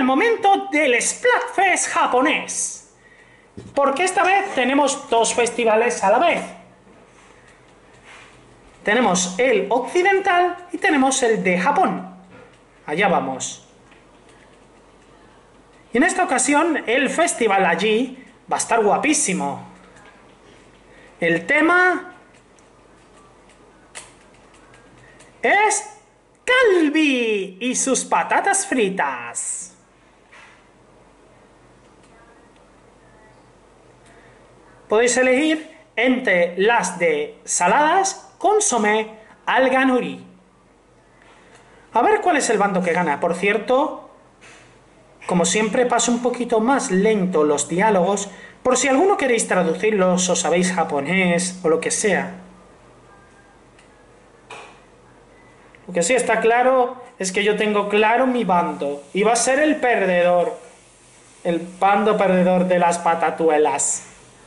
el momento del Splatfest japonés. Porque esta vez tenemos dos festivales a la vez. Tenemos el occidental y tenemos el de Japón. Allá vamos. Y en esta ocasión el festival allí va a estar guapísimo. El tema es Calbee y sus patatas fritas. Podéis elegir entre las de saladas, consomé, alga nori. A ver cuál es el bando que gana. Por cierto, como siempre paso un poquito más lento los diálogos, por si alguno queréis traducirlos o sabéis japonés o lo que sea. Lo que sí está claro es que yo tengo claro mi bando y va a ser el perdedor, el bando perdedor de las patatuelas.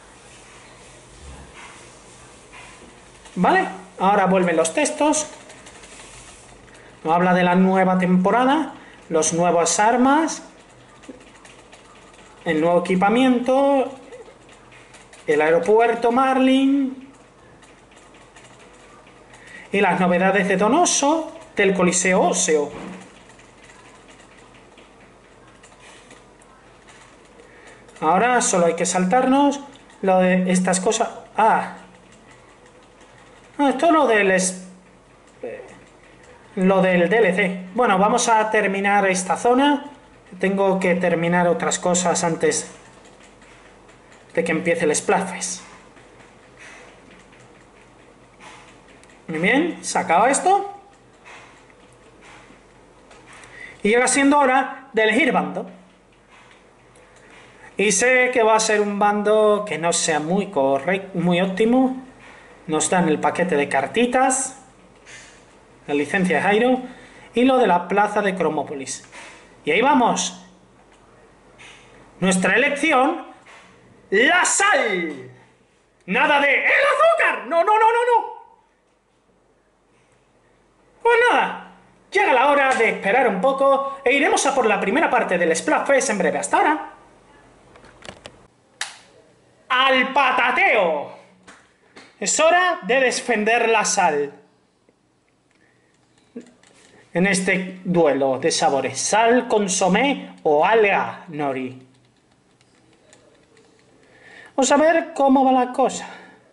¿Vale? Ahora vuelven los textos. Nos habla de la nueva temporada, las nuevas armas, el nuevo equipamiento, el aeropuerto Marlin y las novedades de Donoso, del Coliseo Óseo. Ahora solo hay que saltarnos lo de estas cosas. Esto es lo del DLC. Bueno, vamos a terminar esta zona. Tengo que terminar otras cosas antes de que empiece el Splatfest. Muy bien, se acaba esto. Y llega siendo hora de elegir bando. Y sé que va a ser un bando que no sea muy correcto, muy óptimo. Nos dan el paquete de cartitas, la licencia de Jairo y lo de la plaza de Cromópolis. Y ahí vamos. Nuestra elección, la sal. Nada de el azúcar. No. Pues nada, llega la hora de esperar un poco e iremos a por la primera parte del Splatfest en breve. Hasta ahora. ¡Al patateo! Es hora de defender la sal. En este duelo de sabores, sal, consomé o alga nori. Vamos a ver cómo va la cosa.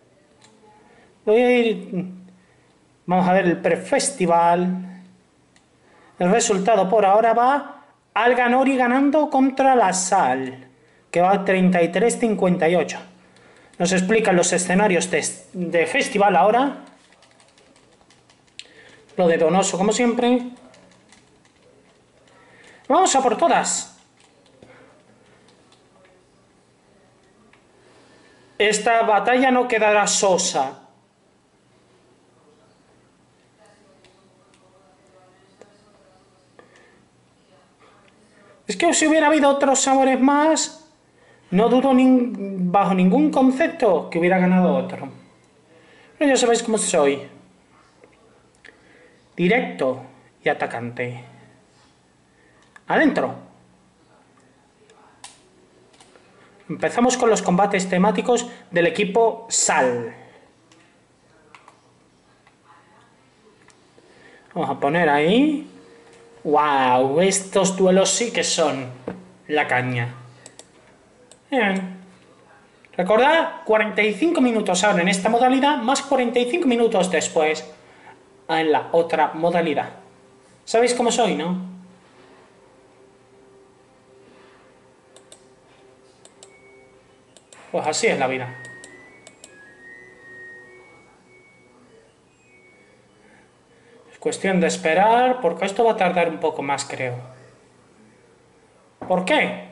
Vamos a ver el prefestival. El resultado por ahora va alga nori ganando contra la sal, que va a 33-58. Nos explican los escenarios de festival ahora. Lo de Donoso, como siempre. Vamos a por todas. Esta batalla no quedará sosa. Es que si hubiera habido otros sabores más, no dudo bajo ningún concepto que hubiera ganado otro. Pero ya sabéis cómo soy. Directo y atacante. Adentro. Empezamos con los combates temáticos del equipo Sal. Vamos a poner ahí. ¡Wow! Estos duelos sí que son la caña. Bien. Recordad, 45 minutos ahora en esta modalidad, más 45 minutos después en la otra modalidad. ¿Sabéis cómo soy, no? Pues así es la vida. Es cuestión de esperar, porque esto va a tardar un poco más, creo. ¿Por qué?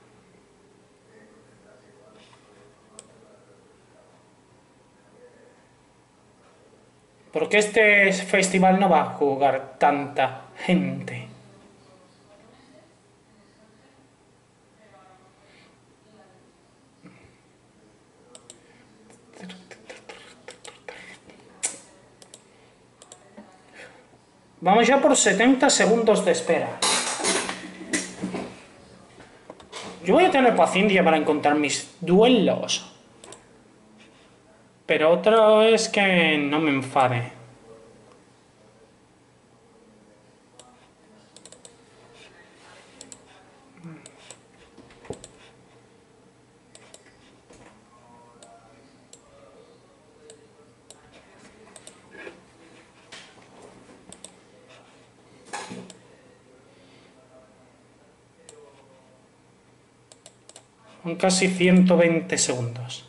Porque este festival no va a jugar tanta gente. Vamos ya por 70 segundos de espera. Yo voy a tener paciencia para encontrar mis duelos. Pero otro es que no me enfade. Son casi 120 segundos.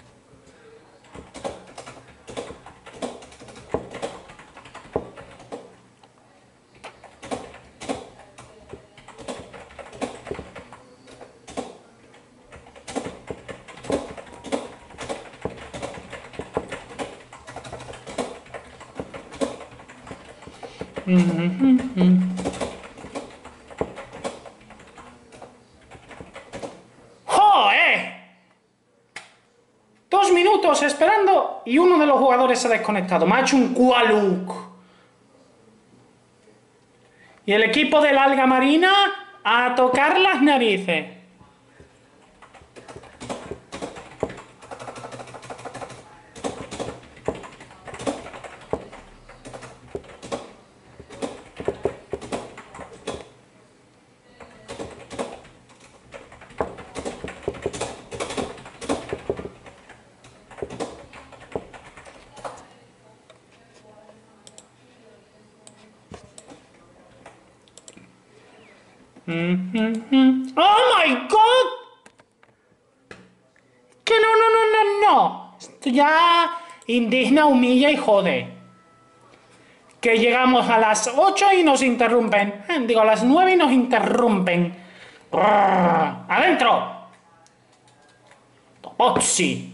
¡Joder! 2 minutos esperando y uno de los jugadores se ha desconectado. Me ha hecho un Qualuk. Y el equipo del alga marina a tocar las narices. ¡Oh, my God! Que no. Esto ya indigna, humilla y jode. Que llegamos a las 8 y nos interrumpen. Digo, a las 9 y nos interrumpen. ¡Adentro! ¡Topotsi!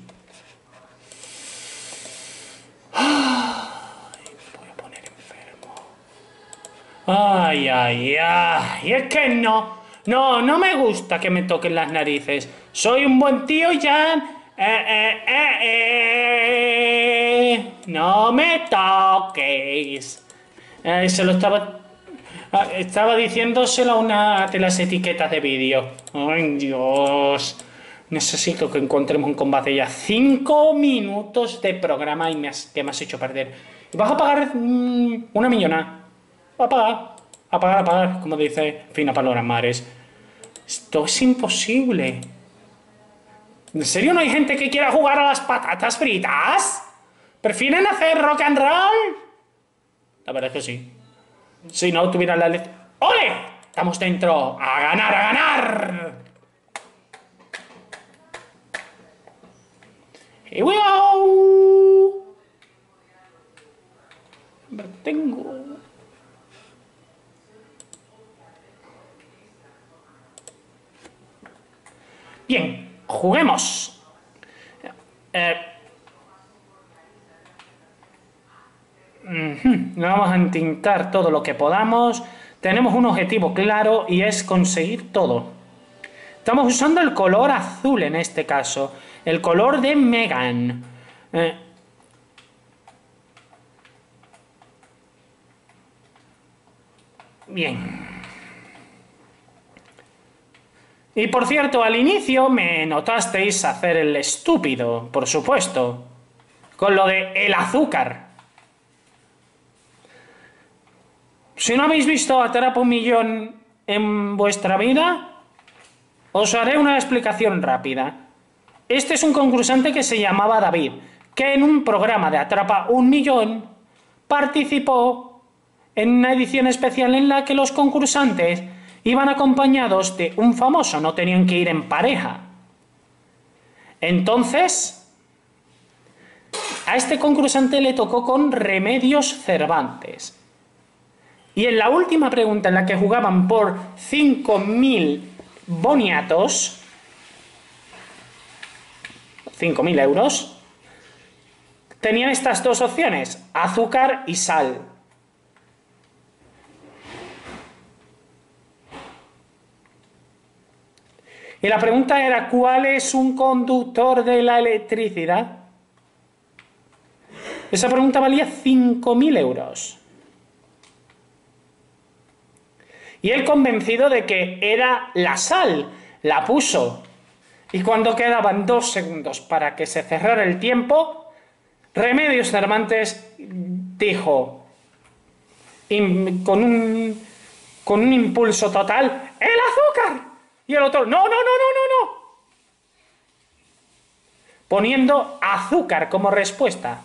Ay, es que no me gusta que me toquen las narices. Soy un buen tío, Jan. No me toques. Se lo estaba diciéndoselo a una de las etiquetas de vídeo. Ay, Dios. Necesito que encontremos un combate ya. 5 minutos de programa y que me has hecho perder. Y vas a pagar una millonada. Apagar, como dice Fina Palora Mares. Esto es imposible. ¿En serio no hay gente que quiera jugar a las patatas fritas? ¿Prefieren hacer rock and roll? La verdad es que sí. Si no tuvieran la letra... ¡Ole! Estamos dentro. ¡A ganar, a ganar! Here we go. Tengo... Bien, juguemos. Vamos a intentar todo lo que podamos. Tenemos un objetivo claro y es conseguir todo. Estamos usando el color azul en este caso. El color de Megan. Bien. Y por cierto, al inicio me notasteis hacer el estúpido, por supuesto, con lo de el azúcar. Si no habéis visto Atrapa un Millón en vuestra vida, os haré una explicación rápida. Este es un concursante que se llamaba David, que en un programa de Atrapa un Millón participó en una edición especial en la que los concursantes iban acompañados de un famoso, no tenían que ir en pareja. Entonces, a este concursante le tocó con Remedios Cervantes. Y en la última pregunta, en la que jugaban por 5.000 boniatos, 5.000 euros, tenían estas dos opciones, azúcar y sal. Y la pregunta era, ¿cuál es un conductor de la electricidad? Esa pregunta valía 5.000 euros. Y él convencido de que era la sal la puso. Y cuando quedaban 2 segundos para que se cerrara el tiempo, Remedios Cervantes dijo, con un impulso total, ¡el azúcar! Y el otro, no, no, no, no, no, no. Poniendo azúcar como respuesta.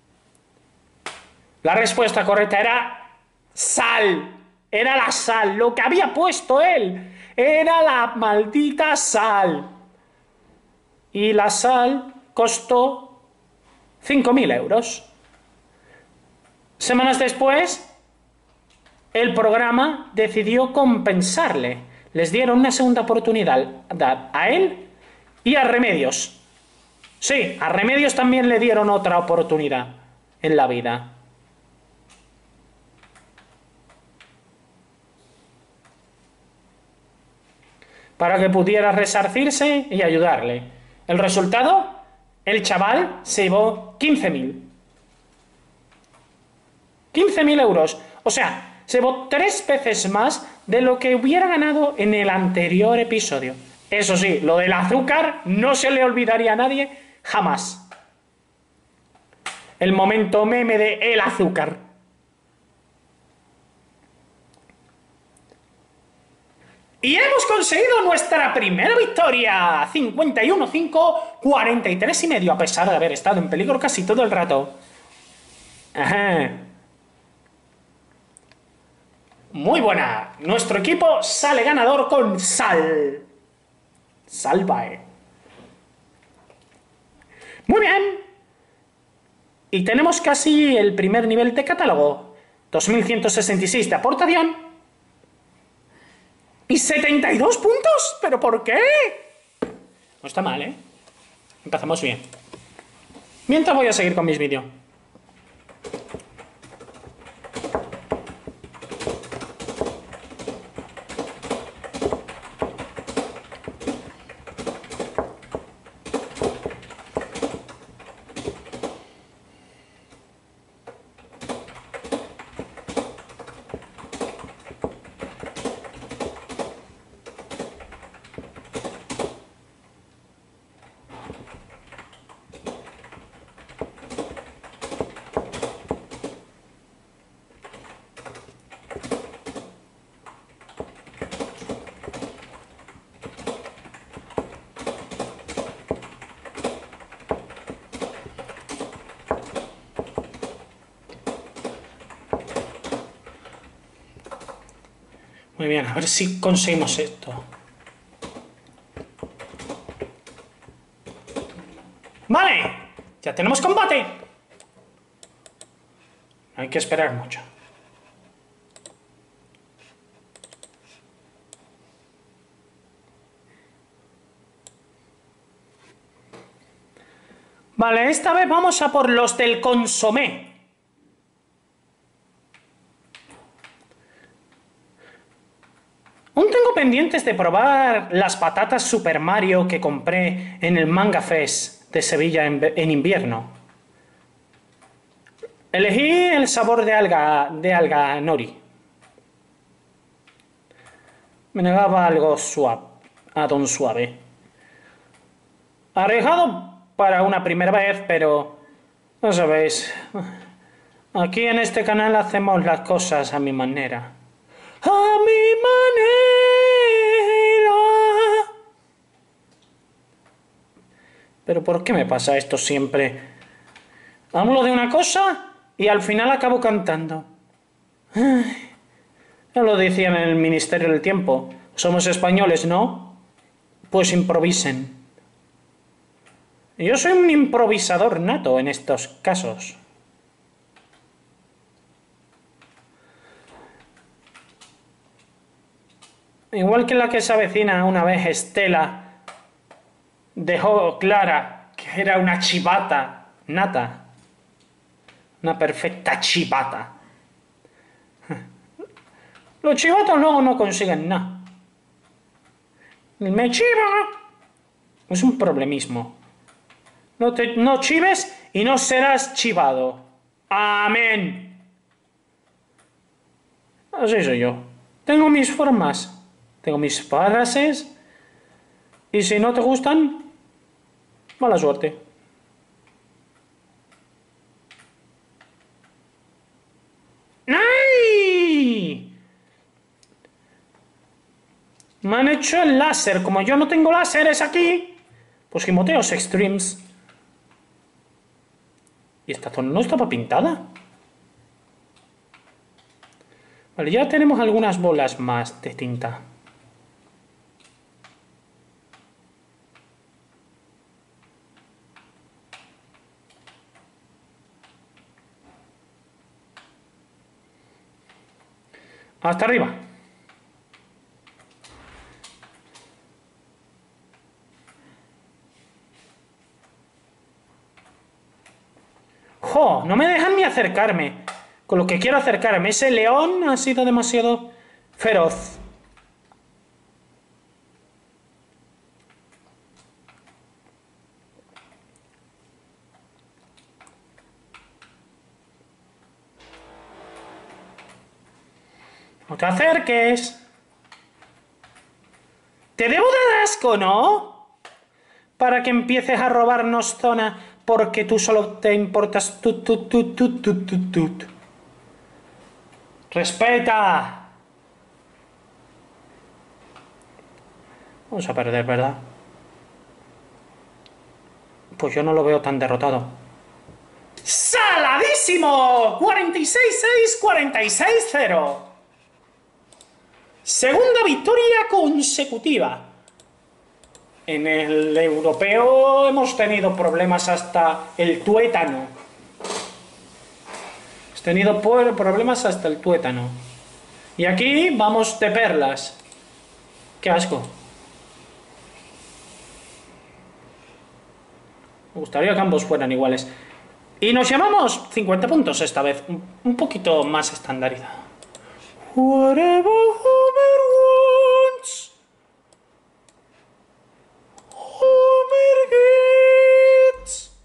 La respuesta correcta era sal. Era la sal, lo que había puesto él. Era la maldita sal. Y la sal costó 5.000 euros. Semanas después, el programa decidió compensarle. Les dieron una segunda oportunidad a él y a Remedios. Sí, a Remedios también le dieron otra oportunidad en la vida. Para que pudiera resarcirse y ayudarle. El resultado, el chaval se llevó 15.000. 15.000 euros. O sea, se llevó 3 veces más de lo que hubiera ganado en el anterior episodio. Eso sí, lo del azúcar no se le olvidaría a nadie jamás. El momento meme de el azúcar. Y hemos conseguido nuestra primera victoria. 51-5, 43,5, a pesar de haber estado en peligro casi todo el rato. Ajá. Muy buena. Nuestro equipo sale ganador con sal. Salvae. Muy bien. Y tenemos casi el primer nivel de catálogo. 2.166 de aportación. ¿Y 72 puntos? ¿Pero por qué? No está mal, ¿eh? Empezamos bien. Mientras voy a seguir con mis vídeos. Muy bien, a ver si conseguimos esto. ¡Vale! Ya tenemos combate. Hay que esperar mucho. Vale, esta vez vamos a por los del consomé. Aún tengo pendientes de probar las patatas Super Mario que compré en el Manga Fest de Sevilla en invierno. Elegí el sabor de alga nori. Me negaba algo suave, a don suave. Arriesgado para una primera vez, pero no sabéis. Aquí en este canal hacemos las cosas a mi manera. A mi manera. Pero ¿por qué me pasa esto siempre? Hablo de una cosa y al final acabo cantando. Ay, ya lo decían en el Ministerio del Tiempo. Somos españoles, ¿no? Pues improvisen. Yo soy un improvisador nato en estos casos. Igual que la que se avecina una vez Estela dejó clara que era una chivata nata. Una perfecta chivata. Los chivatos luego no consiguen nada. Me chiva. Es un problemismo. No chives y no serás chivado. Amén. Así soy yo. Tengo mis formas. Tengo mis frases. Y si no te gustan, mala suerte. ¡Ay! Me han hecho el láser. Como yo no tengo láseres aquí, pues Gimoteos Extremes. Y esta zona no estaba pintada. Vale, ya tenemos algunas bolas más de tinta. Hasta arriba. ¡Jo! No me dejan ni acercarme. Con lo que quiero acercarme. Ese león ha sido demasiado feroz. No te acerques. Te debo dar asco, ¿no? Para que empieces a robarnos zona porque tú solo te importas tut. ¡Respeta! Vamos a perder, ¿verdad? Pues yo no lo veo tan derrotado. ¡Saladísimo! 46-6, 46-0. Segunda victoria consecutiva. En el europeo hemos tenido problemas hasta el tuétano. Hemos tenido problemas hasta el tuétano. Y aquí vamos de perlas. ¡Qué asco! Me gustaría que ambos fueran iguales. Y nos llamamos 50 puntos esta vez. Un poquito más estandarizado. Whatever Homer wants, Homer gets.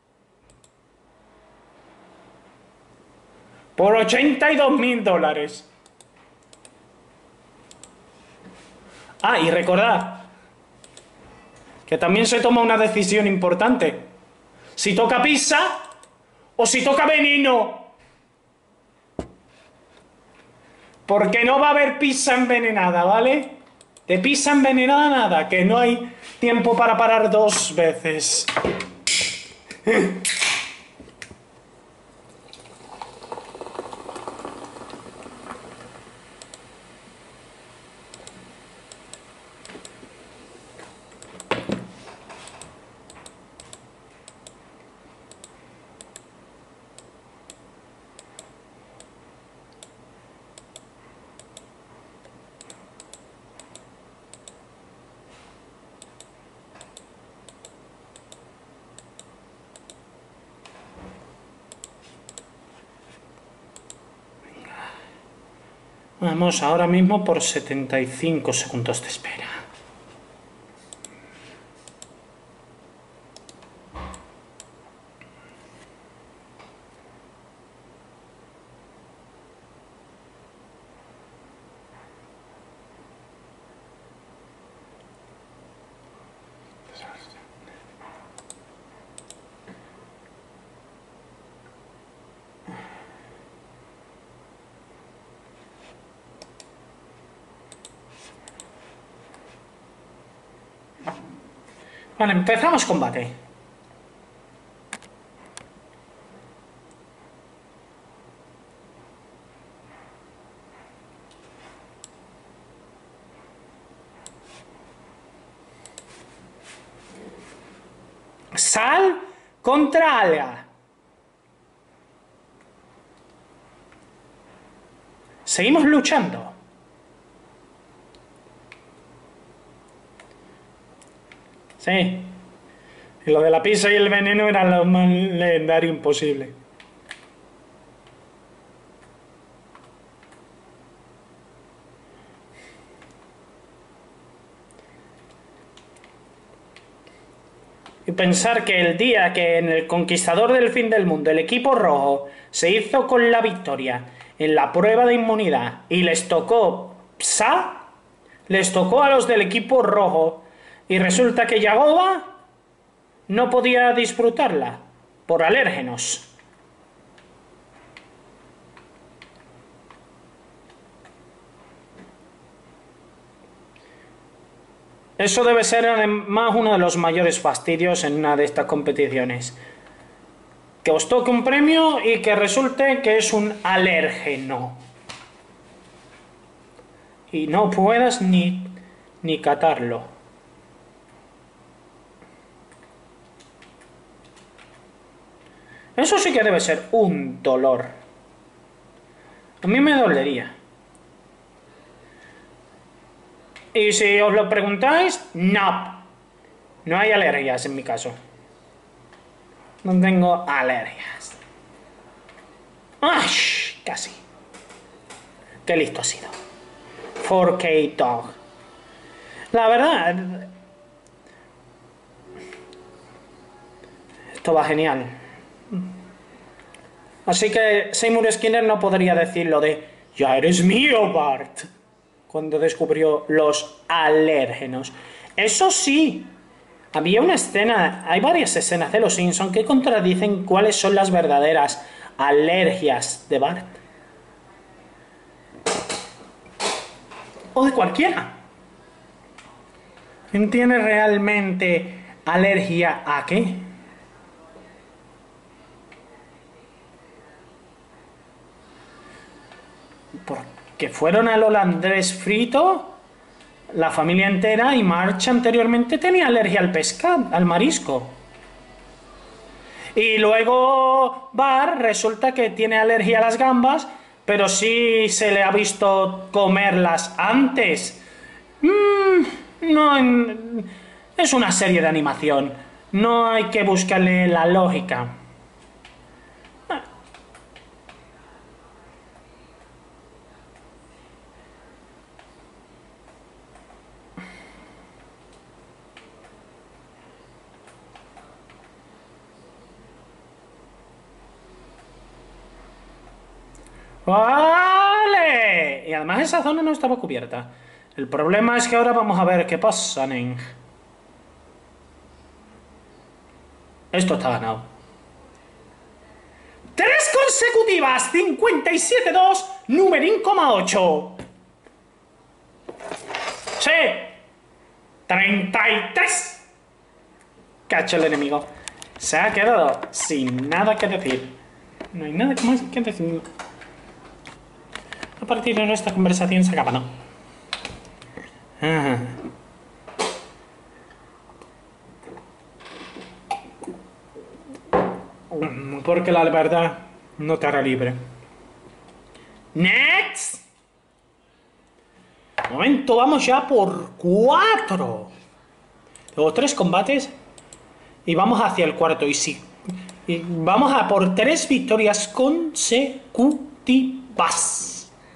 Por $82.000. Ah, y recordad que también se toma una decisión importante. Si toca pizza o si toca veneno. Porque no va a haber pizza envenenada, ¿vale? De pizza envenenada nada, que no hay tiempo para parar dos veces. Vamos ahora mismo por 75 segundos de espera. Vale, empezamos combate. Sal contra Alga. Seguimos luchando. Sí. Y lo de la pizza y el veneno era lo más legendario imposible. Y pensar que el día que en el Conquistador del Fin del Mundo el equipo rojo se hizo con la victoria en la prueba de inmunidad y les tocó PSA, les tocó a los del equipo rojo Y resulta que Yagoba no podía disfrutarla por alérgenos. Eso debe ser además uno de los mayores fastidios en una de estas competiciones. Que os toque un premio y que resulte que es un alérgeno. Y no puedas ni catarlo. Eso sí que debe ser un dolor. A mí me dolería. Y si os lo preguntáis, no. No hay alergias en mi caso. No tengo alergias. ¡Ay! Casi. Qué listo ha sido. 4K Dog. La verdad, esto va genial. Así que Seymour Skinner no podría decir lo de "ya eres mío, Bart", cuando descubrió los alérgenos. Eso sí, había una escena, hay varias escenas de Los Simpson que contradicen cuáles son las verdaderas alergias de Bart. O de cualquiera. ¿Quién tiene realmente alergia a qué? Porque fueron al holandés frito la familia entera y Marge anteriormente tenía alergia al pescado, al marisco. Y luego Bart resulta que tiene alergia a las gambas, pero sí se le ha visto comerlas antes. No, es una serie de animación. No hay que buscarle la lógica. ¡Vale! Y además esa zona no estaba cubierta. El problema es que ahora vamos a ver qué pasa, nen. Esto está ganado. 3 consecutivas, 57-2, numerín, 8. Sí. 33. Cacho el enemigo. Se ha quedado sin nada que decir. No hay nada más que decir. A partir de nuestra conversación se acaba, ¿no? Ah. Porque la verdad no te hará libre. Next. De momento vamos ya por 4. Luego 3 combates y vamos hacia el cuarto. Y vamos a por 3 victorias consecutivas.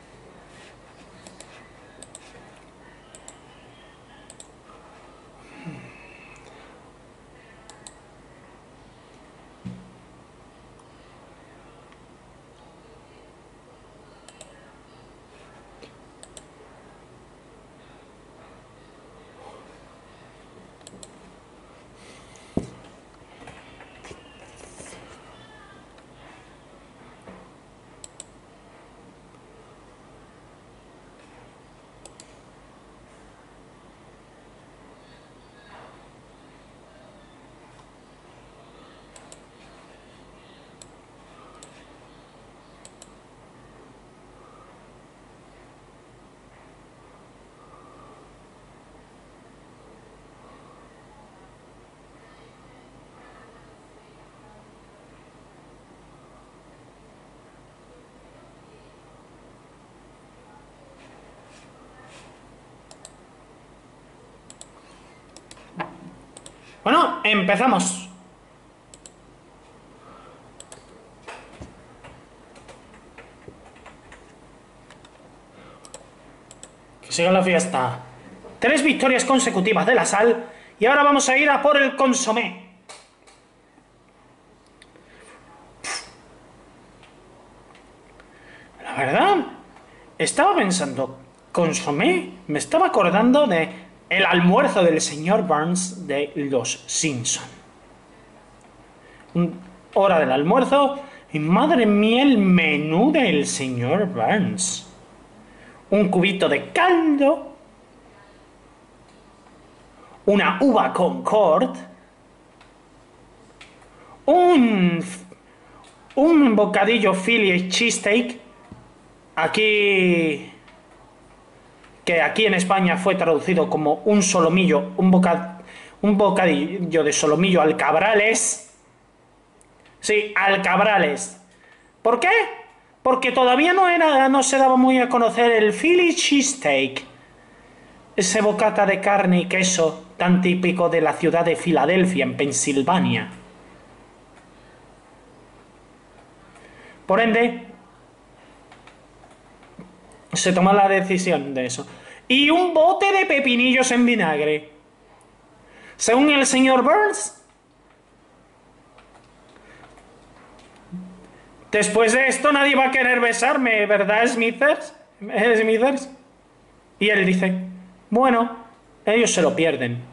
Bueno, empezamos. Que siga la fiesta. 3 victorias consecutivas de la sal. Y ahora vamos a ir a por el consomé. La verdad, estaba pensando, consomé, me estaba acordando de el almuerzo del señor Burns de Los Simpson. Hora del almuerzo y madre mía el menú del señor Burns. Un cubito de caldo, una uva Concord, un bocadillo Philly cheesesteak, aquí que aquí en España fue traducido como un solomillo, un bocadillo de solomillo al cabrales. Sí, al cabrales. ¿Por qué? Porque todavía no se daba muy a conocer el Philly cheesesteak, ese bocata de carne y queso tan típico de la ciudad de Filadelfia, en Pensilvania. Por ende, se toma la decisión de eso. Y un bote de pepinillos en vinagre. Según el señor Burns, después de esto nadie va a querer besarme, ¿verdad, Smithers? Smithers. Y él dice, bueno, ellos se lo pierden.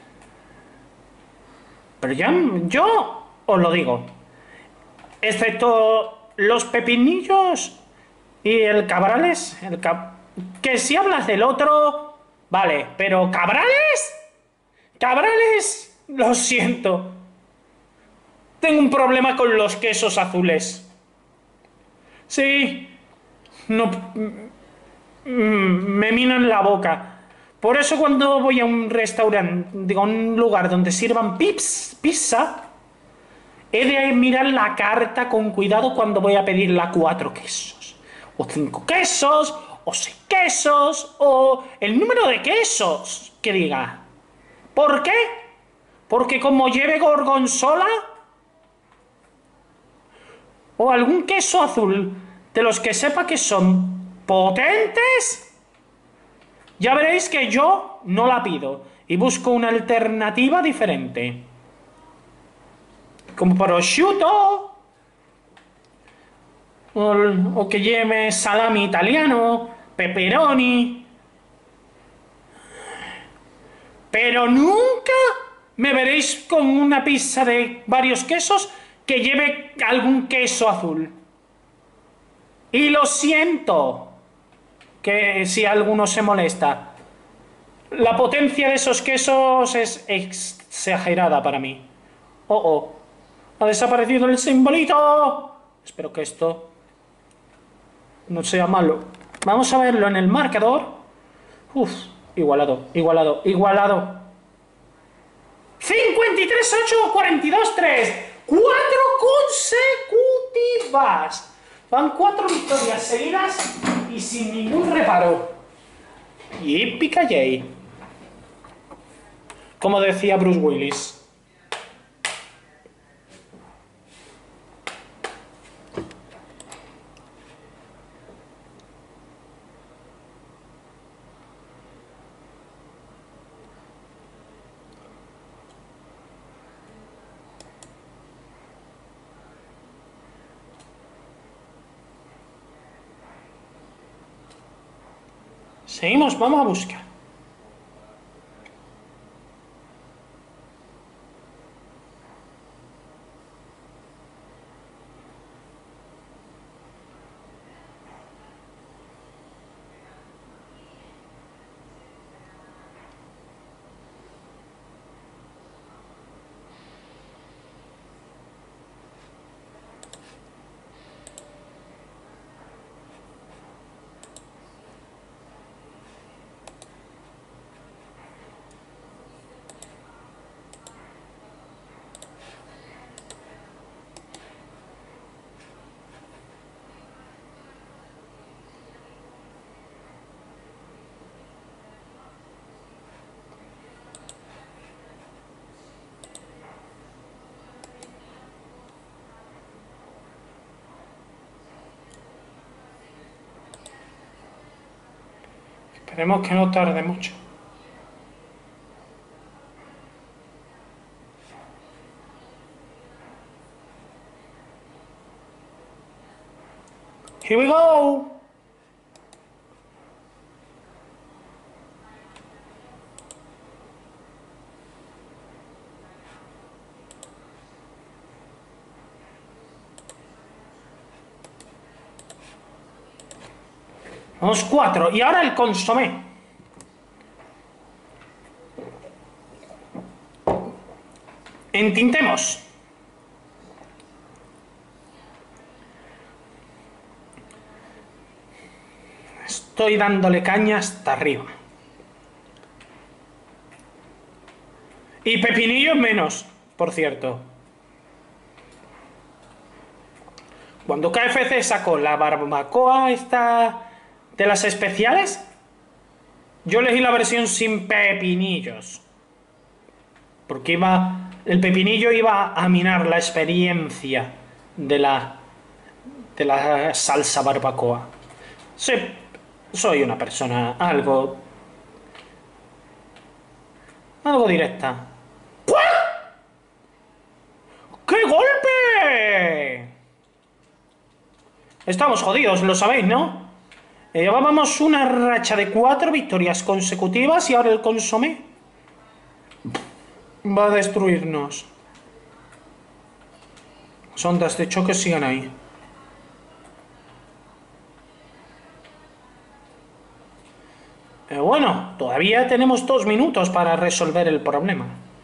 Pero ya, yo os lo digo, excepto los pepinillos y el cabrales, que si hablas del otro, vale, pero cabrales, cabrales, lo siento. Tengo un problema con los quesos azules. Sí, no, me minan la boca. Por eso cuando voy a un restaurante, digo, a un lugar donde sirvan pizza, he de mirar la carta con cuidado cuando voy a pedirla 4 quesos, o 5 quesos, o 6 quesos, o el número de quesos que diga. ¿Por qué? Porque como lleve gorgonzola o algún queso azul de los que sepa que son potentes, ya veréis que yo no la pido y busco una alternativa diferente. Como prosciutto, o que lleve salami italiano, pepperoni. Pero nunca me veréis con una pizza de varios quesos que lleve algún queso azul. Y lo siento, que si alguno se molesta. La potencia de esos quesos es exagerada para mí. Oh, oh. Ha desaparecido el simbolito. Espero que esto no sea malo. Vamos a verlo en el marcador. Uf, igualado, igualado, igualado. 53-8, 42-3. 4 consecutivas. Van 4 victorias seguidas y sin ningún reparo. Yippee-ki-yay. Como decía Bruce Willis. Seguimos, vamos a buscar. Esperemos que no tarde mucho. Here we go. Vamos 4. Y ahora el consomé. Entintemos. Estoy dándole caña hasta arriba. Y pepinillos menos, por cierto. Cuando KFC sacó la barbacoa esta de las especiales, yo elegí la versión sin pepinillos. Porque el pepinillo iba a minar la experiencia de la salsa barbacoa. Sí, soy una persona algo directa. ¡Qué golpe! Estamos jodidos, lo sabéis, ¿no? Llevábamos una racha de 4 victorias consecutivas y ahora el consomé va a destruirnos. Sondas de choque sigan ahí. Bueno, todavía tenemos 2 minutos para resolver el problema.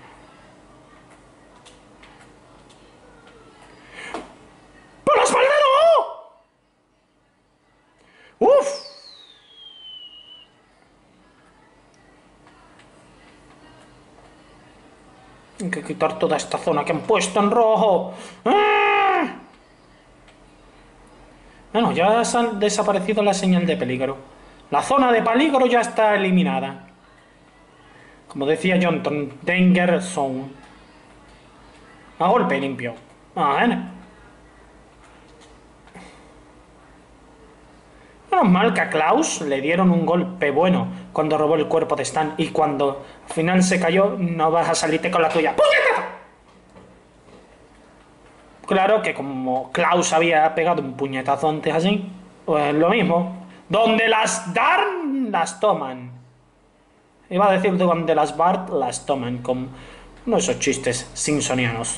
¡Por la espalda no! ¡Uf! Hay que quitar toda esta zona que han puesto en rojo. ¡Ah! Bueno, ya ha desaparecido la señal de peligro. La zona de peligro ya está eliminada. Como decía Johnson, Danger Zone. A golpe limpio. Bueno. Menos mal que a Klaus le dieron un golpe bueno cuando robó el cuerpo de Stan y cuando al final se cayó no vas a salirte con la tuya. ¡Puñetazo! Claro que como Klaus había pegado un puñetazo antes así, pues lo mismo. Donde las dan, las toman. Iba a decir donde las Bart las toman, con uno de esos chistes simpsonianos.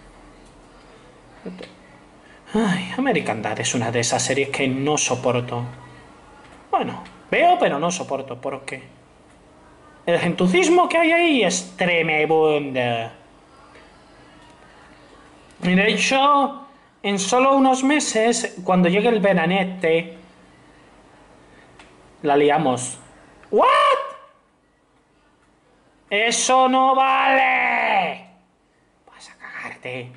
Ay, American Dad es una de esas series que no soporto. Bueno, veo pero no soporto, porque el gentucismo que hay ahí es tremendo. Y de hecho, en solo unos meses, cuando llegue el veranete, la liamos. ¿What? ¡Eso no vale! Vas a cagarte.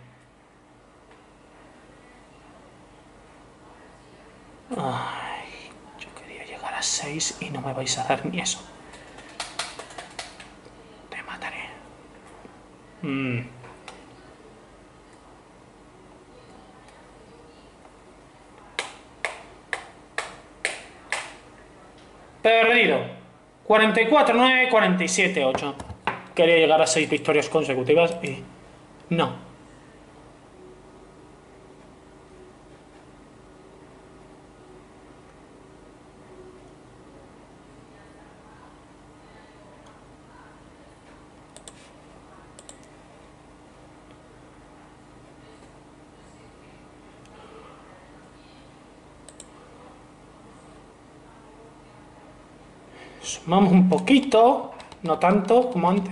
Ay, yo quería llegar a 6 y no me vais a dar ni eso. Te mataré. Perdido. 44-9, 47-8. Quería llegar a 6 victorias consecutivas y no. Sumamos un poquito, no tanto como antes.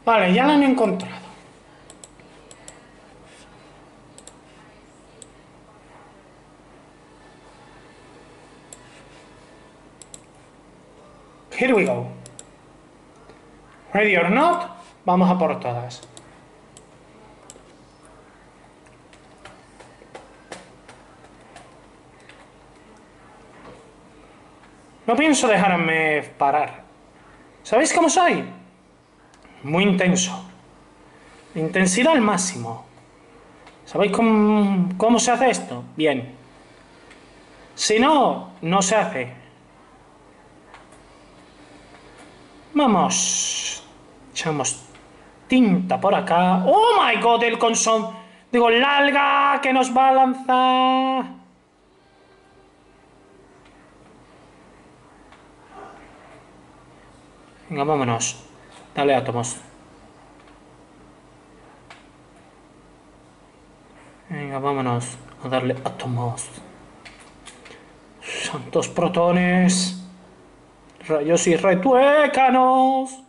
Vale, ya la han encontrado. Here we go. Ready or not, vamos a por todas. No pienso dejarme parar. ¿Sabéis cómo soy? Muy intenso. Intensidad al máximo. ¿Sabéis cómo se hace esto? Bien. Si no, no se hace. Vamos. Echamos tinta por acá. ¡Oh, my God! El consum... Digo, la alga que nos va a lanzar... Venga, vámonos. Dale átomos. Venga, vámonos a darle átomos. Santos protones. Rayos y retuécanos.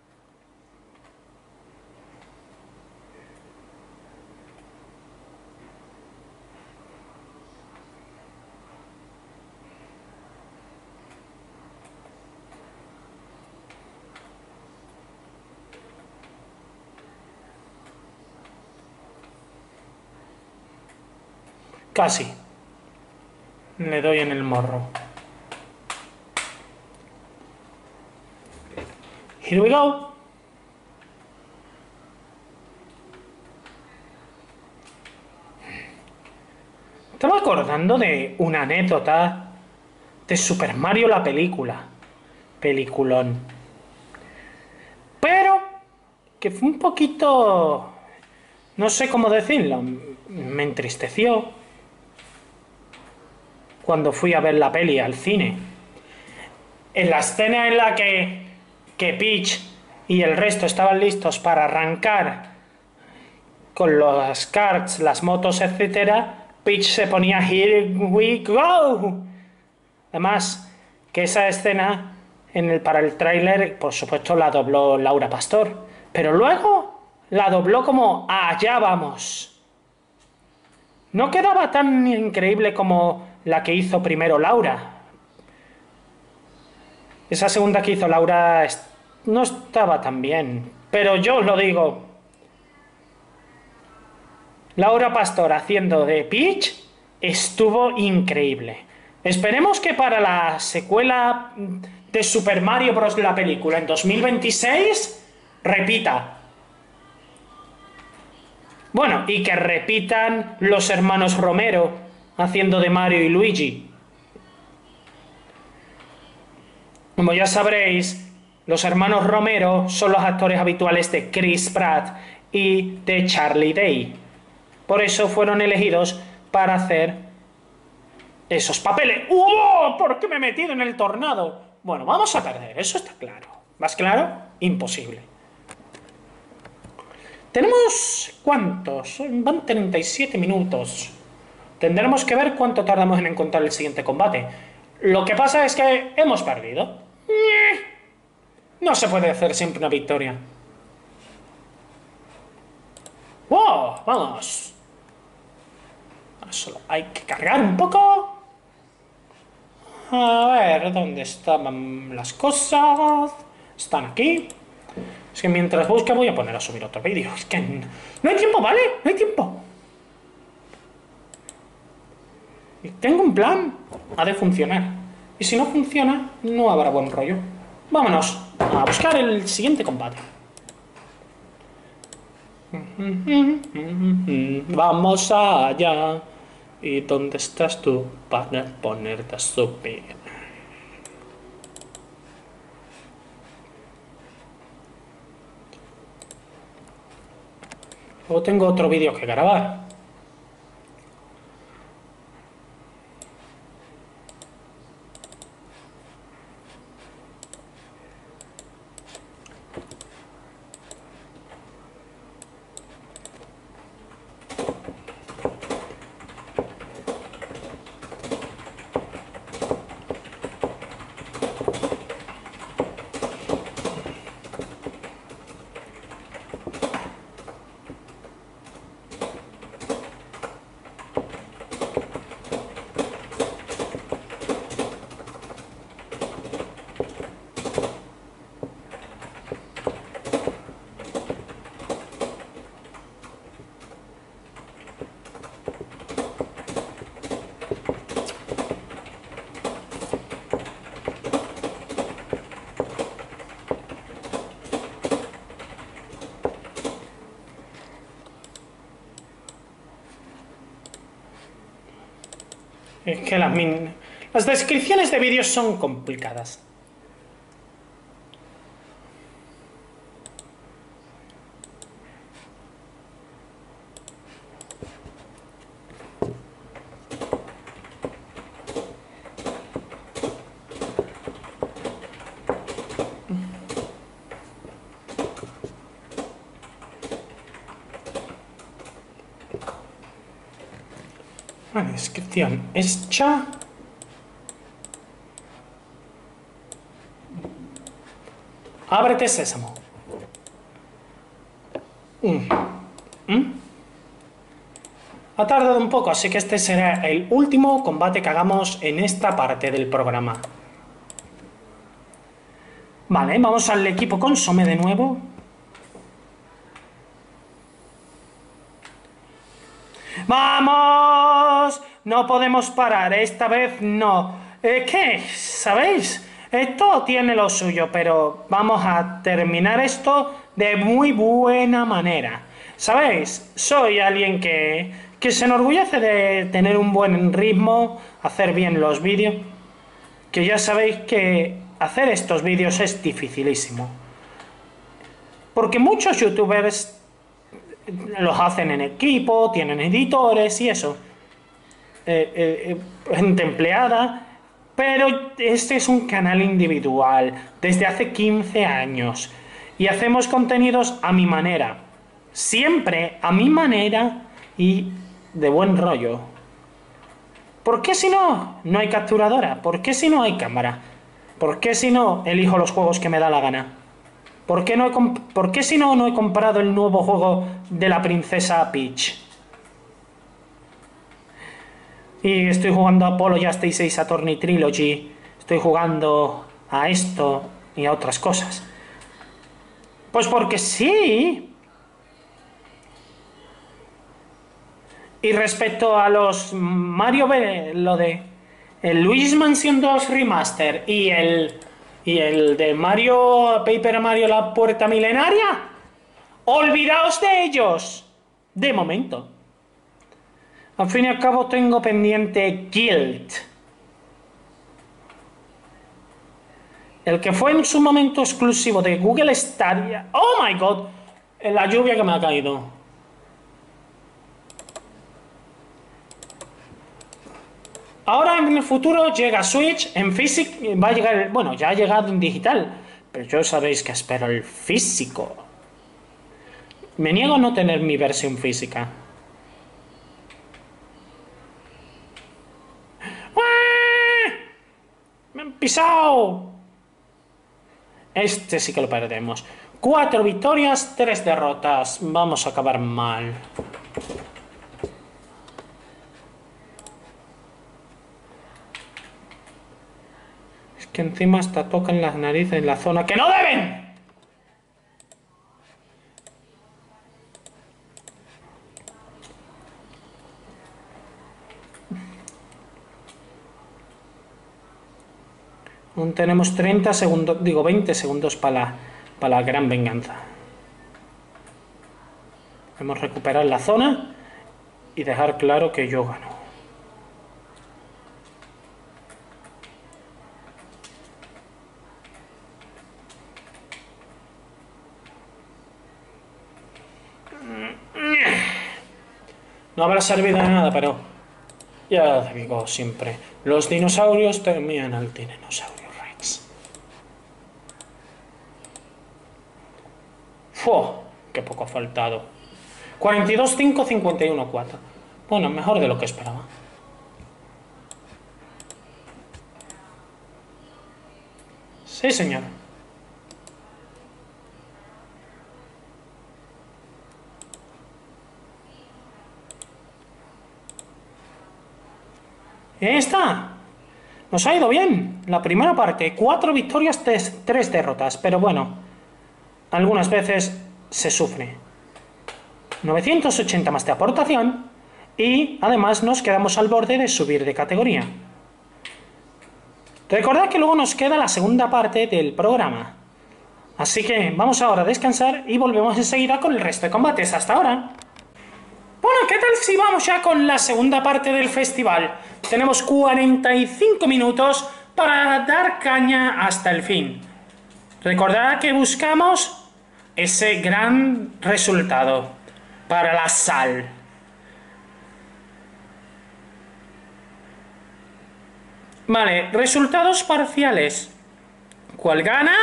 Casi. Le doy en el morro. Here we go. Estaba acordando de una anécdota de Super Mario la película. Peliculón. Pero que fue un poquito... No sé cómo decirlo. Me entristeció cuando fui a ver la peli al cine. En la escena en la que Peach y el resto estaban listos para arrancar con los karts, las motos, etcétera, Peach se ponía "Here we go". Además, que esa escena para el tráiler, por supuesto, la dobló Laura Pastor, pero luego la dobló como "Allá vamos". No quedaba tan increíble como la que hizo primero Laura. Esa segunda que hizo Laura no estaba tan bien, pero yo os lo digo. Laura Pastor haciendo de Peach estuvo increíble. Esperemos que para la secuela de Super Mario Bros. La película en 2026 repita. Bueno, y que repitan los hermanos Romero haciendo de Mario y Luigi. Como ya sabréis, los hermanos Romero son los actores habituales de Chris Pratt y de Charlie Day. Por eso fueron elegidos para hacer esos papeles. ¡Oh! ¿Por qué me he metido en el tornado? Bueno, vamos a perder, eso está claro. ¿Más claro? Imposible. Tenemos... ¿cuántos? Van 37 minutos. Tendremos que ver cuánto tardamos en encontrar el siguiente combate. Lo que pasa es que hemos perdido. No se puede hacer siempre una victoria. ¡Wow! Vamos. Solo hay que cargar un poco. A ver, ¿dónde estaban las cosas? Están aquí. Es que mientras busque voy a poner a subir otro vídeo. Es que no hay tiempo, ¿vale? No hay tiempo. Y tengo un plan. Ha de funcionar. Y si no funciona, no habrá buen rollo. Vámonos a buscar el siguiente combate. Vamos allá. ¿Y dónde estás tú para ponerte a subir? Luego tengo otro vídeo que grabar. Es que las descripciones de vídeos son complicadas. La descripción hecha. Ábrete, sésamo. Ha tardado un poco, así que este será el último combate que hagamos en esta parte del programa. Vale, vamos al equipo Consome de nuevo. ¡Vamos! No podemos parar, esta vez no. ¿Qué? ¿Sabéis? Esto tiene lo suyo, pero vamos a terminar esto de muy buena manera. ¿Sabéis? Soy alguien que se enorgullece de tener un buen ritmo, hacer bien los vídeos. Que ya sabéis que hacer estos vídeos es dificilísimo. Porque muchos youtubers los hacen en equipo, tienen editores y eso. Gente empleada. Pero este es un canal individual, desde hace 15 años. Y hacemos contenidos a mi manera. Siempre a mi manera y de buen rollo. ¿Por qué si no hay capturadora? ¿Por qué si no hay cámara? ¿Por qué si no elijo los juegos que me da la gana? ¿Por qué si no he comprado el nuevo juego de la princesa Peach? Y estoy jugando a Polo Just 6 Attorney Trilogy. Estoy jugando a esto y a otras cosas. Pues porque sí. Y respecto a los Mario lo de el Luigi's Mansion 2 Remaster y el de Mario Paper Mario La Puerta Milenaria, olvidaos de ellos de momento. Al fin y al cabo tengo pendiente Guild, el que fue en su momento exclusivo de Google Stadia. ¡Oh my god! La lluvia que me ha caído. Ahora en el futuro llega Switch en físico, va a llegar, bueno, ya ha llegado en digital, pero yo sabéis que espero el físico. Me niego a no tener mi versión física. ¡Me han pisado! Este sí que lo perdemos. 4 victorias, 3 derrotas. Vamos a acabar mal. Es que encima hasta tocan las narices en la zona que no deben. Aún tenemos 30 segundos, digo 20 segundos para la gran venganza. Podemos recuperar la zona y dejar claro que yo gano. No habrá servido de nada, pero ya digo siempre, los dinosaurios terminan al Tiranosaurio Rex. ¡Fu! ¡Qué poco ha faltado! 42-5, 51-4. Bueno, mejor de lo que esperaba. Sí, señor. Ahí está. Nos ha ido bien. La primera parte, 4 victorias, 3 derrotas. Pero bueno, algunas veces se sufre. 980 más de aportación. Y además nos quedamos al borde de subir de categoría. Recordad que luego nos queda la segunda parte del programa. Así que vamos ahora a descansar y volvemos enseguida con el resto de combates. ¡Hasta ahora! Bueno, ¿qué tal si vamos ya con la segunda parte del festival? Tenemos 45 minutos para dar caña hasta el fin. Recordad que buscamos ese gran resultado para la sal. Vale, resultados parciales. ¿Cuál gana?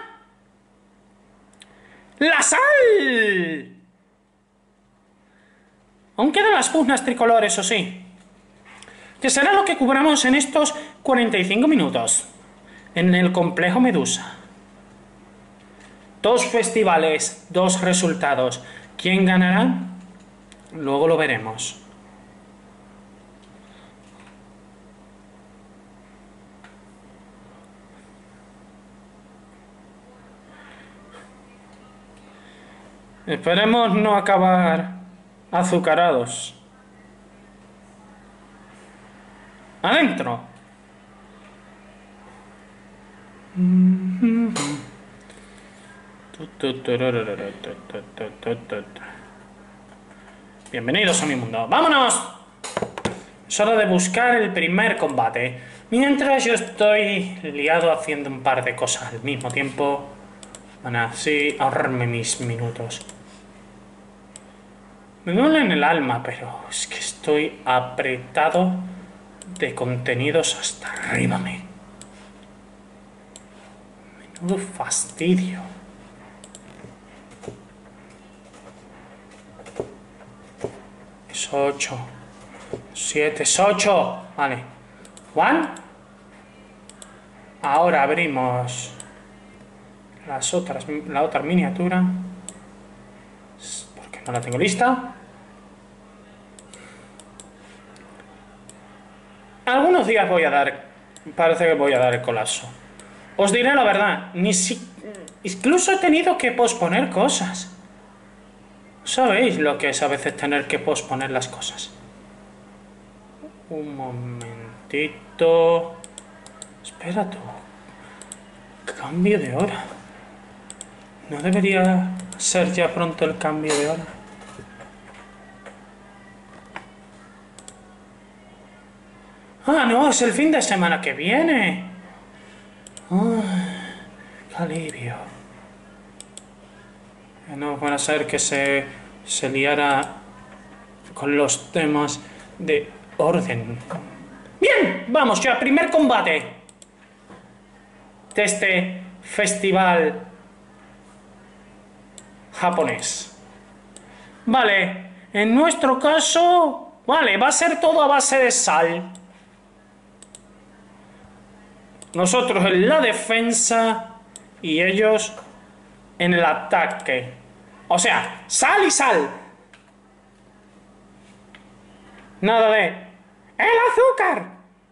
¡La sal! Aún quedan las pugnas tricolores, eso sí. Que será lo que cubramos en estos 45 minutos. En el complejo Medusa. 2 festivales, 2 resultados. ¿Quién ganará? Luego lo veremos. Esperemos no acabar azucarados. Adentro. Bienvenidos a mi mundo. ¡Vámonos! Es hora de buscar el primer combate. Mientras yo estoy liado haciendo un par de cosas al mismo tiempo. Van a así ahorrarme mis minutos. Me duele en el alma, pero es que estoy apretado de contenidos hasta arriba. Menudo fastidio. Es 8. 7, es 8. Vale. Juan. Ahora abrimos la otra miniatura. Porque no la tengo lista. Algunos días voy a dar... Parece que voy a dar el colapso. Os diré la verdad. Incluso he tenido que posponer cosas. ¿Sabéis lo que es a veces tener que posponer las cosas? Un momentito. Espera tú. Cambio de hora. ¿No debería ser ya pronto el cambio de hora? Ah, no, es el fin de semana que viene. Qué alivio. No van a ser que se liara con los temas de orden. Bien, vamos ya, primer combate de este festival japonés. Vale, en nuestro caso, vale, va a ser todo a base de sal. Nosotros en la defensa y ellos en el ataque. O sea, sal y sal. Nada de... ¡El azúcar!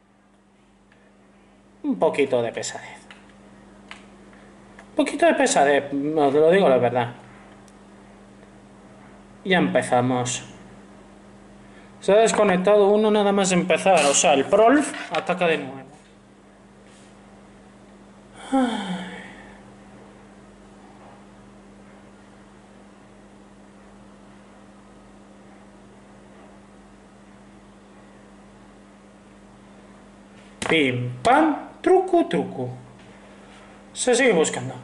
Un poquito de pesadez. Un poquito de pesadez, os lo digo la verdad. Ya empezamos. Se ha desconectado uno nada más empezar. O sea, el Prolf ataca de nuevo. Pim, pam, truco, truco. Se sigue buscando.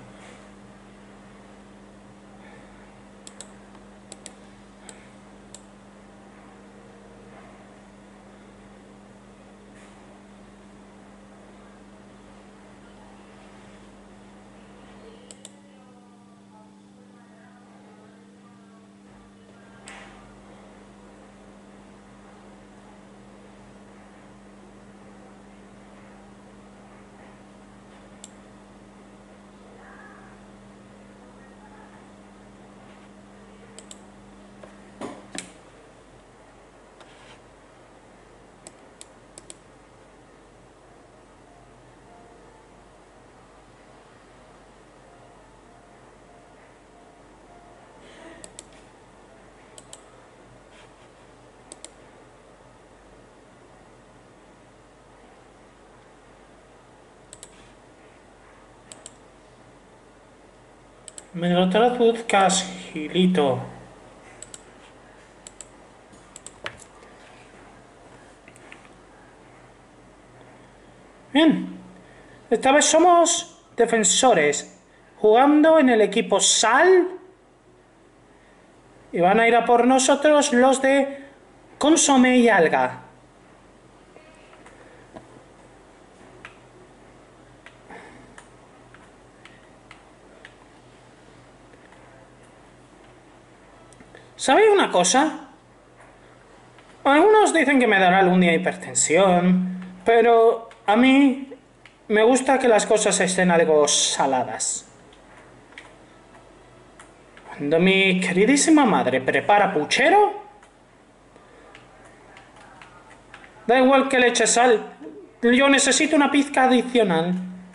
Me lo traduzcas, Gilito. Bien. Esta vez somos defensores. Jugando en el equipo Sal. Y van a ir a por nosotros los de Consomé y Alga. ¿Sabéis una cosa? Algunos dicen que me dará algún día hipertensión, pero a mí me gusta que las cosas estén algo saladas. Cuando mi queridísima madre prepara puchero, da igual que le eche sal, yo necesito una pizca adicional.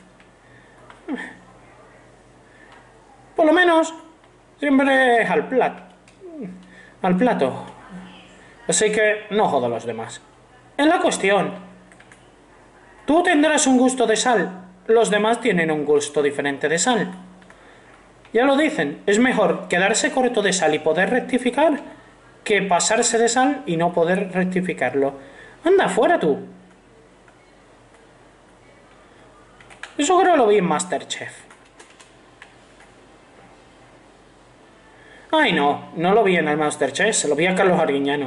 Por lo menos, siempre es al plato. Al plato. Así que no jodo a los demás. En la cuestión, tú tendrás un gusto de sal, los demás tienen un gusto diferente de sal. Ya lo dicen, es mejor quedarse corto de sal y poder rectificar que pasarse de sal y no poder rectificarlo. Anda, fuera tú. Eso creo que lo vi en MasterChef. Ay, no, no lo vi en el MasterChef, se lo vi a Carlos Arguiñano.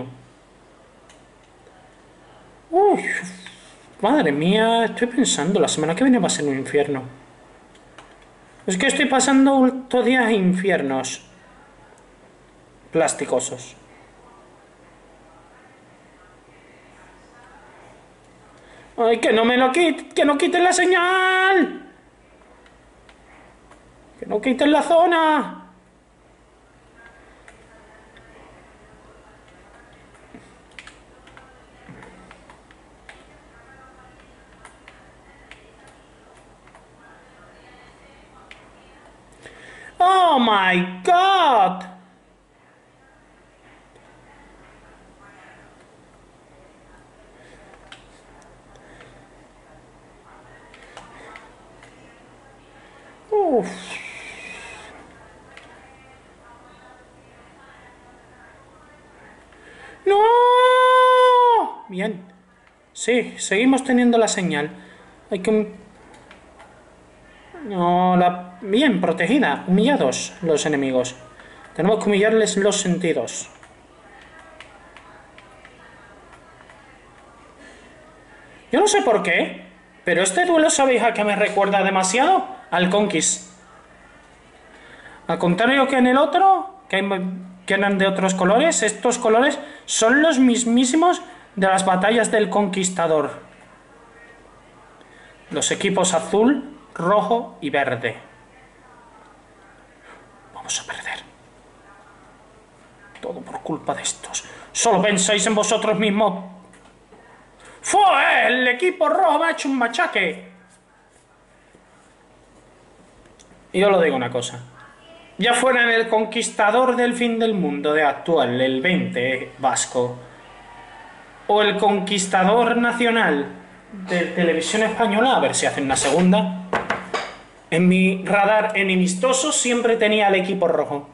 Uy, madre mía, estoy pensando, la semana que viene va a ser un infierno. Es que estoy pasando estos días infiernos plasticosos. ¡Ay, que no me lo quiten! ¡Que no quiten la señal! ¡Que no quiten la zona! ¡Oh, my God! Uf. ¡No! Bien. Sí, seguimos teniendo la señal. Hay que... No, la... Bien, protegida. Humillados los enemigos. Tenemos que humillarles los sentidos. Yo no sé por qué, pero este duelo, ¿sabéis a qué me recuerda demasiado? Al Conquist. Al contrario que en el otro, que eran de otros colores, estos colores son los mismísimos de las batallas del Conquistador. Los equipos azul, rojo y verde. Vamos a perder. Todo por culpa de estos. Solo pensáis en vosotros mismos. ¡Fue! El equipo rojo me ha hecho un machaque. Y yo lo digo una cosa. Ya fuera en el Conquistador del fin del mundo de actual, el 20 vasco, o el Conquistador nacional de televisión española, a ver si hacen una segunda, en mi radar enemistoso siempre tenía el equipo rojo.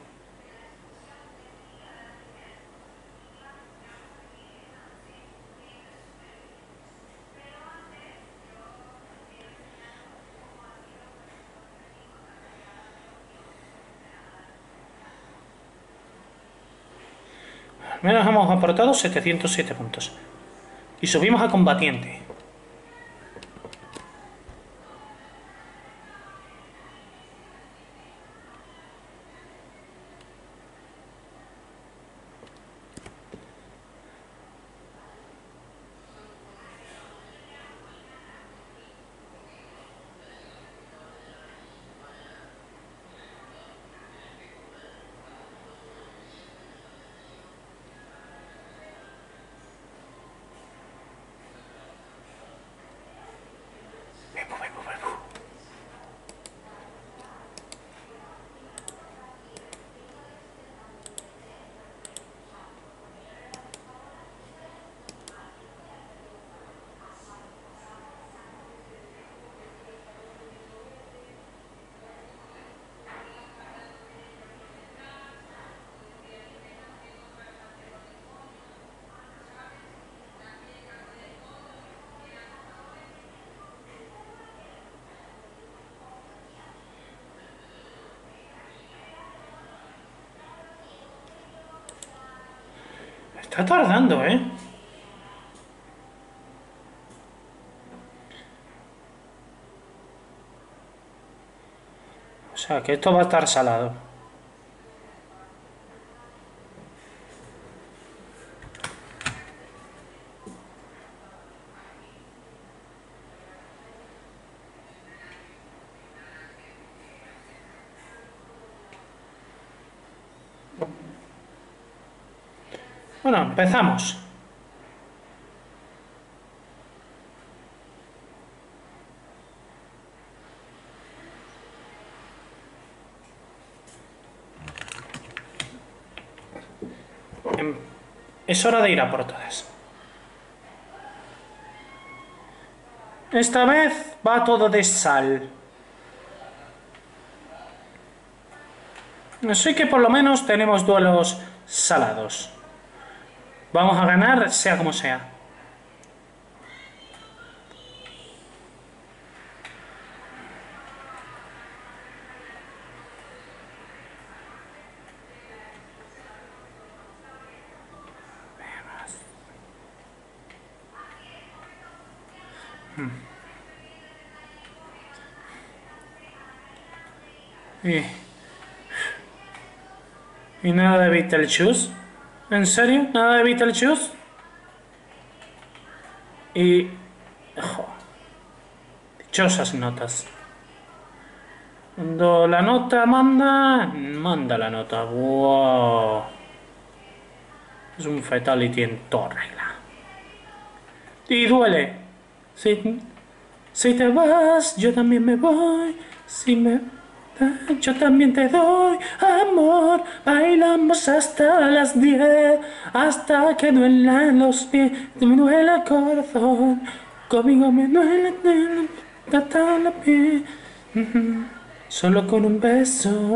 Al menos hemos aportado 707 puntos. Y subimos a combatiente. Está tardando, ¿eh? O sea, que esto va a estar salado. Bueno, empezamos. Es hora de ir a por todas. Esta vez va todo de sal. Así que por lo menos tenemos duelos salados. Vamos a ganar sea como sea. ¿Y nada de Beetlejuice? ¿En serio? ¿Nada de Beetlejuice? Y... jo, dichosas notas. Cuando la nota manda... Manda la nota. Wow. Es un fatality en toda regla. Y duele. Si te vas, yo también me voy. Si me... Yo también te doy amor, bailamos hasta las 10, hasta que duelan los pies, me duele el corazón, conmigo me duele hasta la piel, solo con un beso,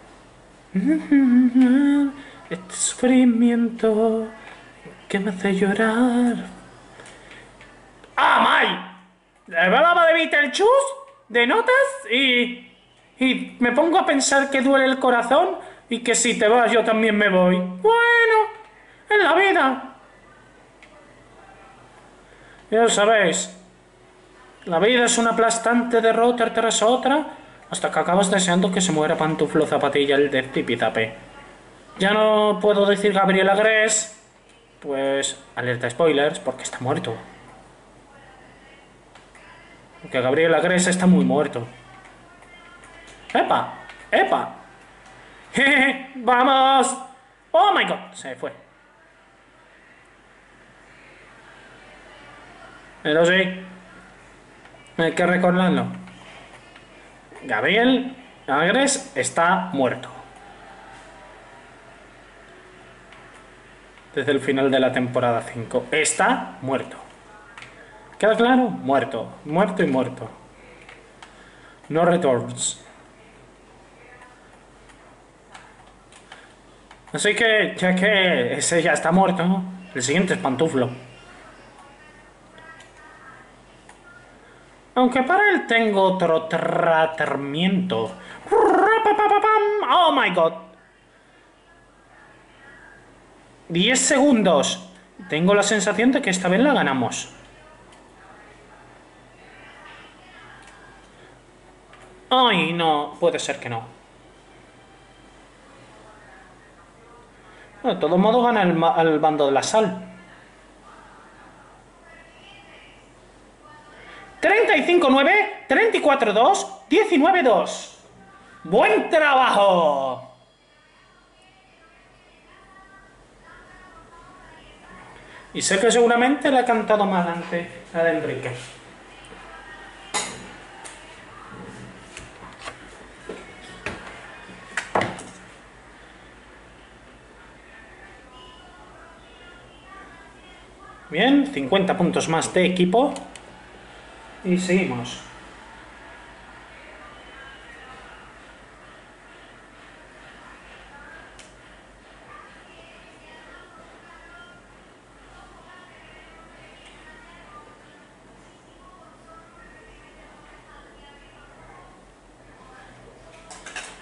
este sufrimiento que me hace llorar. ¡Ah, Mai! Hablaba de Beetlejuice, de notas y me pongo a pensar que duele el corazón y que si te vas yo también me voy. Bueno, en la vida. Ya lo sabéis. La vida es una aplastante derrota tras otra hasta que acabas deseando que se muera Pantuflo Zapatilla el de Tipizape. Ya no puedo decir Gabriel Agrés, pues alerta spoilers porque está muerto. Porque Gabriel Agrés está muy muerto. ¡Epa! ¡Epa! ¡Jeje! ¡Vamos! ¡Oh my god! Se fue. Pero sí, hay que recordarlo. Gabriel Agres está muerto. Desde el final de la temporada 5. Está muerto. ¿Queda claro? Muerto. Muerto y muerto. No returns. Así que, ya que ese ya está muerto, ¿no? El siguiente es Pantuflo. Aunque para él tengo otro tratamiento. Oh my god. 10 segundos. Tengo la sensación de que esta vez la ganamos. Ay, no. Puede ser que no. De todos modos gana el bando de la sal. 35-9, 34-2, 19-2. ¡Buen trabajo! Y sé que seguramente la he cantado más antes la de Enrique. Bien, 50 puntos más de equipo. Y seguimos.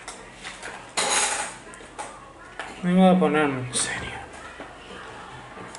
Me voy a ponerme en serio.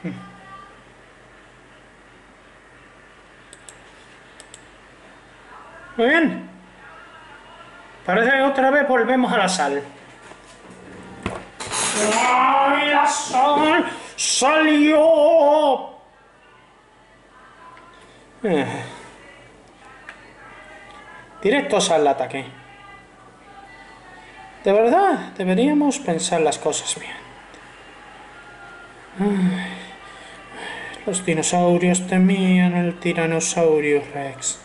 Muy bien. Parece que otra vez volvemos a la sal. ¡Ay, la sal! ¡Salió! Directos al ataque. De verdad, deberíamos pensar las cosas bien. Los dinosaurios temían el tiranosaurio Rex.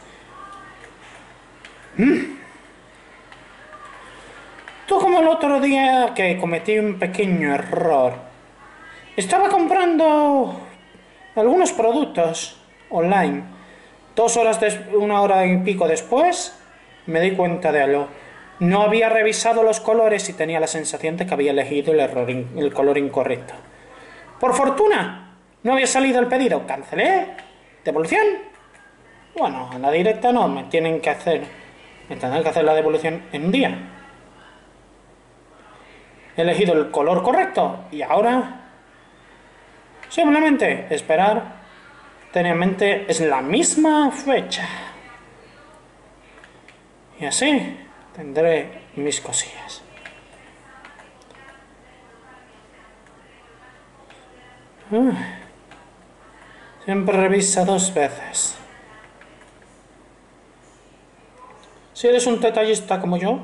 Tú como el otro día que cometí un pequeño error. Estaba comprando algunos productos online. 2 horas, una hora y pico después, me di cuenta de algo. No había revisado los colores y tenía la sensación de que había elegido el color incorrecto. Por fortuna, no había salido el pedido. Cancelé. ¿Devolución? Bueno, a la directa no, me tendrán que hacer la devolución en un día. He elegido el color correcto y ahora simplemente esperar. Tenía en mente es la misma fecha. Y así tendré mis cosillas. Siempre revisa 2 veces. Si eres un detallista como yo,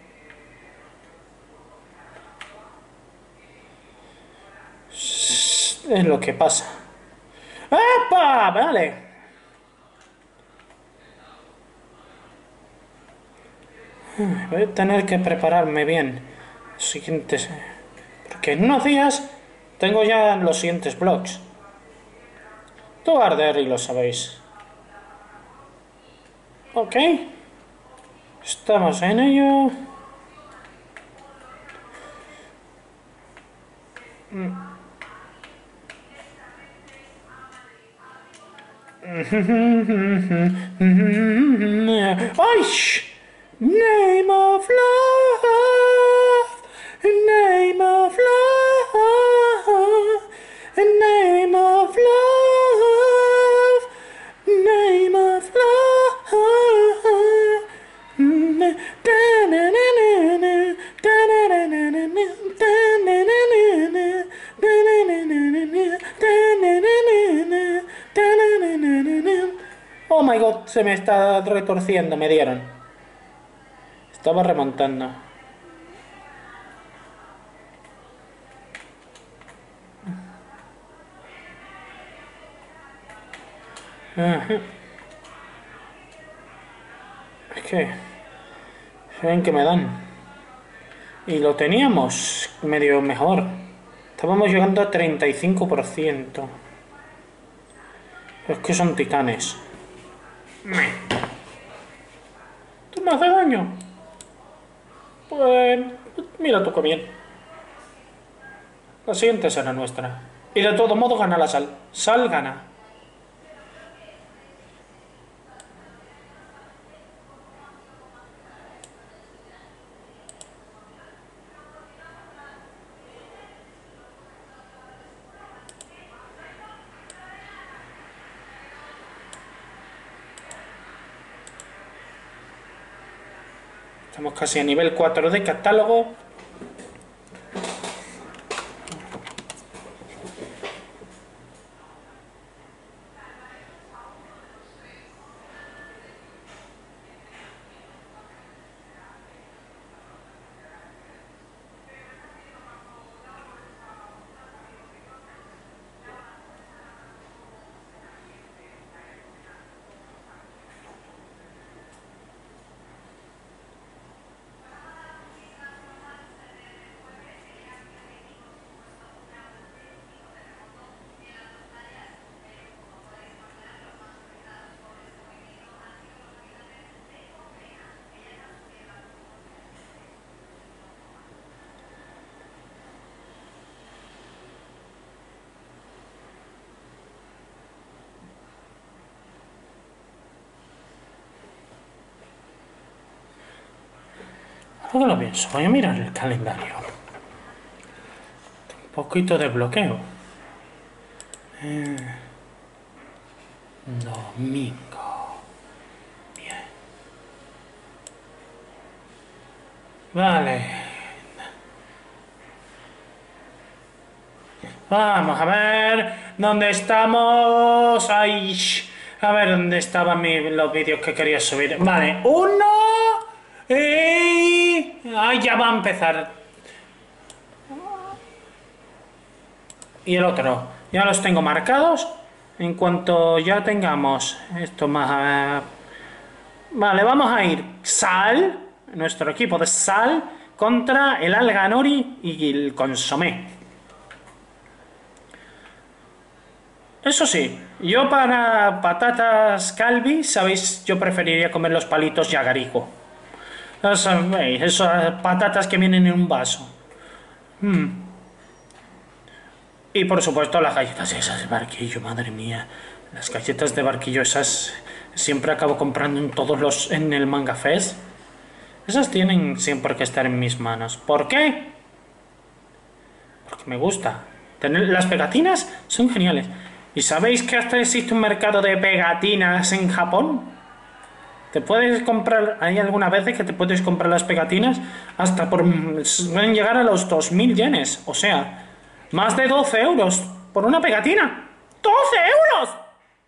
es lo que pasa. ¡Epa! Vale. Voy a tener que prepararme bien. Siguientes. Porque en unos días tengo ya los siguientes blogs. Todo va a arder y lo sabéis. Ok. Estamos en ello. ¡Ay! Name of love, name of love, name of love, name of love. Oh my god, se me está retorciendo, me dieron. Estaba remontando. Ajá. Es que... ¿saben qué me dan? Y lo teníamos medio mejor. Estábamos llegando a 35%. Es que son titanes. ¿Tú me haces daño? Pues... mira tú qué bien. La siguiente será nuestra. Y de todo modo gana la sal. Sal gana. Estamos casi a nivel 4 de catálogo. Ahora que lo pienso, voy a mirar el calendario. Un poquito de bloqueo. Domingo. Bien. Vale. Vamos a ver dónde estamos. Ay, a ver dónde estaban los vídeos que quería subir. Vale, uno. Y... Ay, ya va a empezar. Y el otro. Ya los tengo marcados. En cuanto ya tengamos esto más... Vale, vamos a ir Sal, nuestro equipo de Sal, contra el Alga Nori y el Consomé. Eso sí, yo para patatas Calvi, sabéis, yo preferiría comer los palitos Yagarico. ¿Veis? Esas patatas que vienen en un vaso. Y por supuesto las galletas esas de barquillo, madre mía. Las galletas de barquillo esas siempre acabo comprando en el Manga Fest. Esas tienen siempre que estar en mis manos. ¿Por qué? Porque me gusta. Las pegatinas son geniales. ¿Y sabéis que hasta existe un mercado de pegatinas en Japón? Te puedes comprar, hay algunas veces que te puedes comprar las pegatinas hasta pueden llegar a los 2000 yenes. O sea, más de 12 euros por una pegatina. ¡12 euros!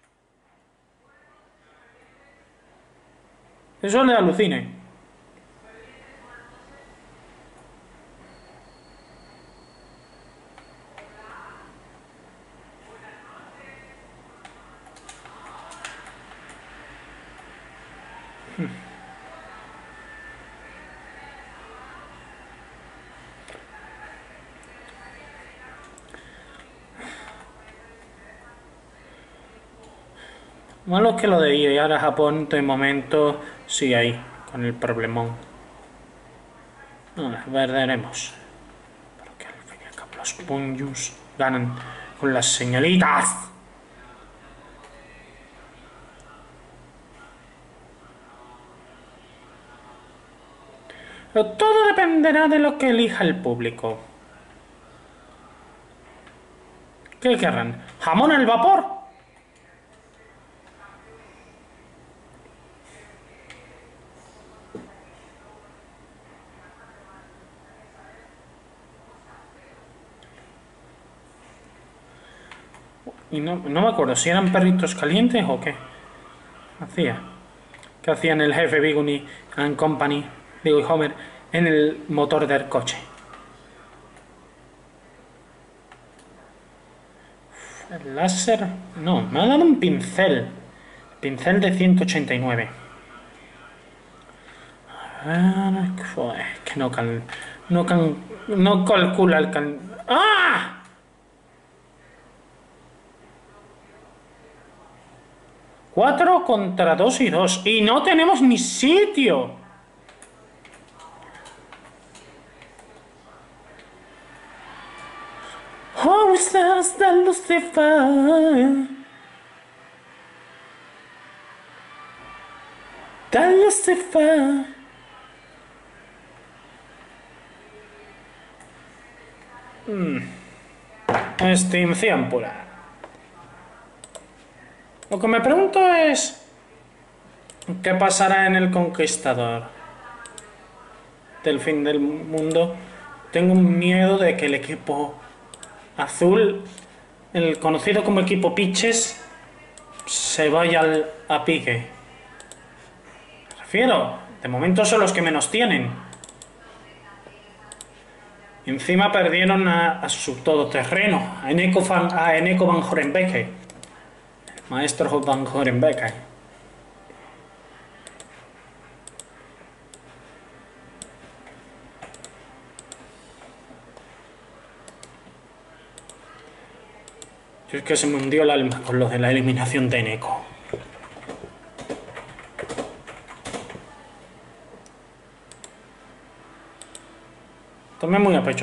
Eso le alucine. Malo que lo de ir a Japón de momento sí hay con el problemón. Veremos. Porque al fin y al cabo los puños ganan con las señalitas. Pero todo dependerá de lo que elija el público. ¿Qué querrán? ¿Jamón al vapor? Y no me acuerdo si eran perritos calientes o qué. ¿Qué hacían el jefe Biguni and Company, digo, y Homer, en el motor del coche? El láser... No, me ha dado un pincel. Pincel de 189. Joder, que no calcula el ¡Ah! 4 contra 2 y 2. Y no tenemos ni sitio. Oh, estás de Lucifer. De Lucifer. Extinción pura. Lo que me pregunto es... ¿qué pasará en el Conquistador? Del fin del mundo. Tengo un miedo de que el equipo azul, el conocido como equipo Piches, se vaya a pique. Me refiero, de momento son los que menos tienen. Y encima perdieron a su todoterreno, a Eneco Van Horenbeke. Maestro Van Horenbeke. Es que se me hundió el alma con lo de la eliminación de Eneco. Tomé muy a pecho.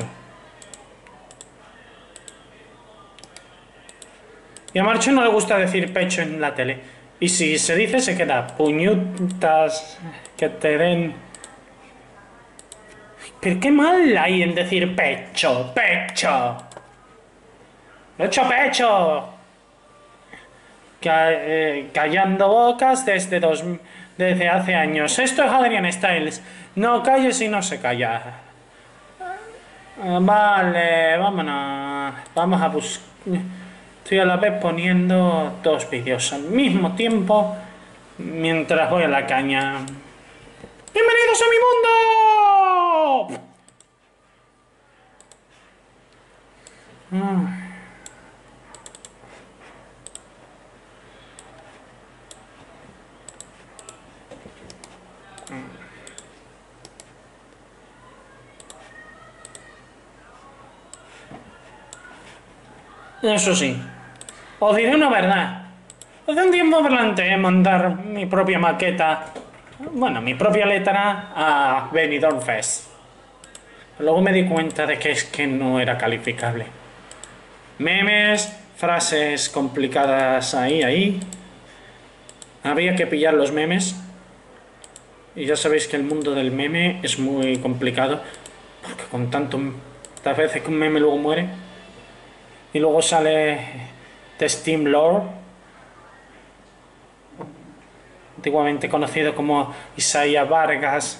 Y a Marcho no le gusta decir pecho en la tele. Y si se dice, se queda puñutas que te den... Pero qué mal hay en decir pecho, pecho. ¡Lo he hecho pecho! callando bocas desde hace años. Esto es Adrian Styles. No calles y no se calla. Vale, vámonos. Vamos a buscar. Estoy a la vez poniendo dos vídeos al mismo tiempo mientras voy a la caña. ¡Bienvenidos a mi mundo! Eso sí, os diré una verdad. Hace un tiempo planteé mandar mi propia maqueta, bueno, mi propia letra a Benidorm Fest. Luego me di cuenta de que es que no era calificable. Memes, frases complicadas ahí. Había que pillar los memes. Y ya sabéis que el mundo del meme es muy complicado, porque con tantas veces que un meme luego muere. Y luego sale The Steam Lord, antiguamente conocido como Isaías Vargas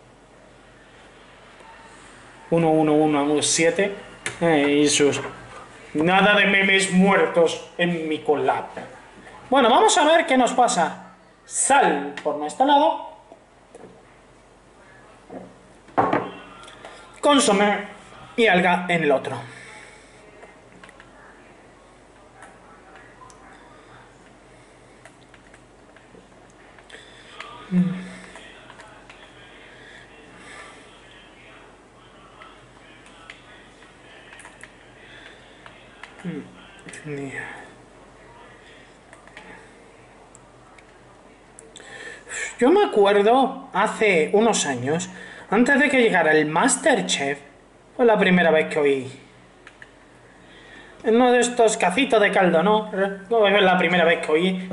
1117, y sus nada de memes muertos en mi collab. Bueno, vamos a ver qué nos pasa. Sal por nuestro lado, consomé y alga en el otro. Yo me acuerdo hace unos años, antes de que llegara el MasterChef, fue la primera vez que oí. Uno de estos cacitos de caldo, ¿no? Es la primera vez que oí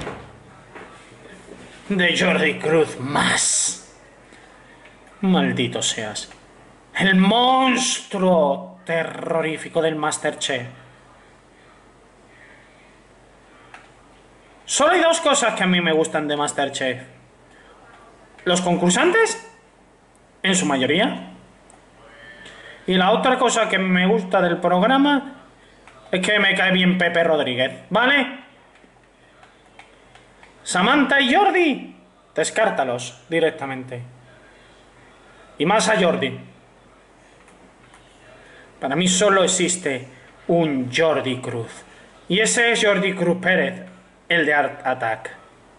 de Jordi Cruz más. Maldito seas. El monstruo terrorífico del MasterChef. Solo hay dos cosas que a mí me gustan de MasterChef. Los concursantes, en su mayoría. Y la otra cosa que me gusta del programa es que me cae bien Pepe Rodríguez, ¿vale? Samantha y Jordi, descártalos directamente. Y más a Jordi. Para mí solo existe un Jordi Cruz. Y ese es Jordi Cruz Pérez, el de Art Attack.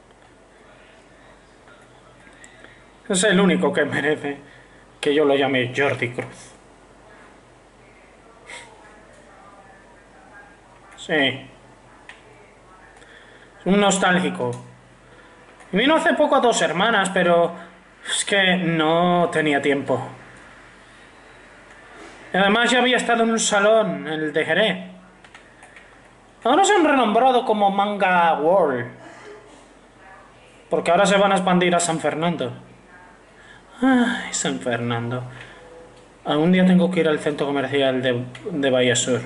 Es el único que merece que yo lo llame Jordi Cruz. Sí. Un nostálgico. Vino hace poco a Dos Hermanas, pero es que no tenía tiempo. Y además ya había estado en un salón, el de Jerez. Ahora se han renombrado como Manga World. Porque ahora se van a expandir a San Fernando. Ay, San Fernando. Algún día tengo que ir al centro comercial de Bahía Sur.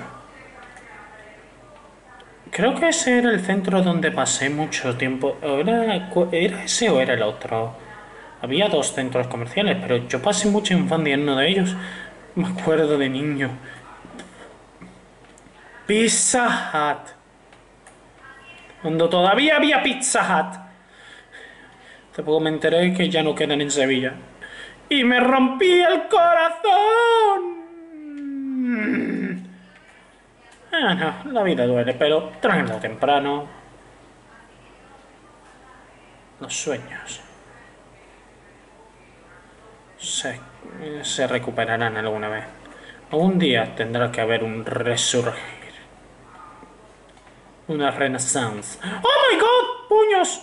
Creo que ese era el centro donde pasé mucho tiempo. ¿Era ese o era el otro? Había dos centros comerciales, pero yo pasé mucha infancia en uno de ellos. Me acuerdo de niño. Pizza Hut. Cuando todavía había Pizza Hut. Hace poco me enteré que ya no quedan en Sevilla. ¡Y me rompí el corazón! No, la vida duele, pero tarde o temprano. Los sueños se recuperarán alguna vez. Algún día tendrá que haber un resurgir. Una renaissance. ¡Oh my god! ¡Puños!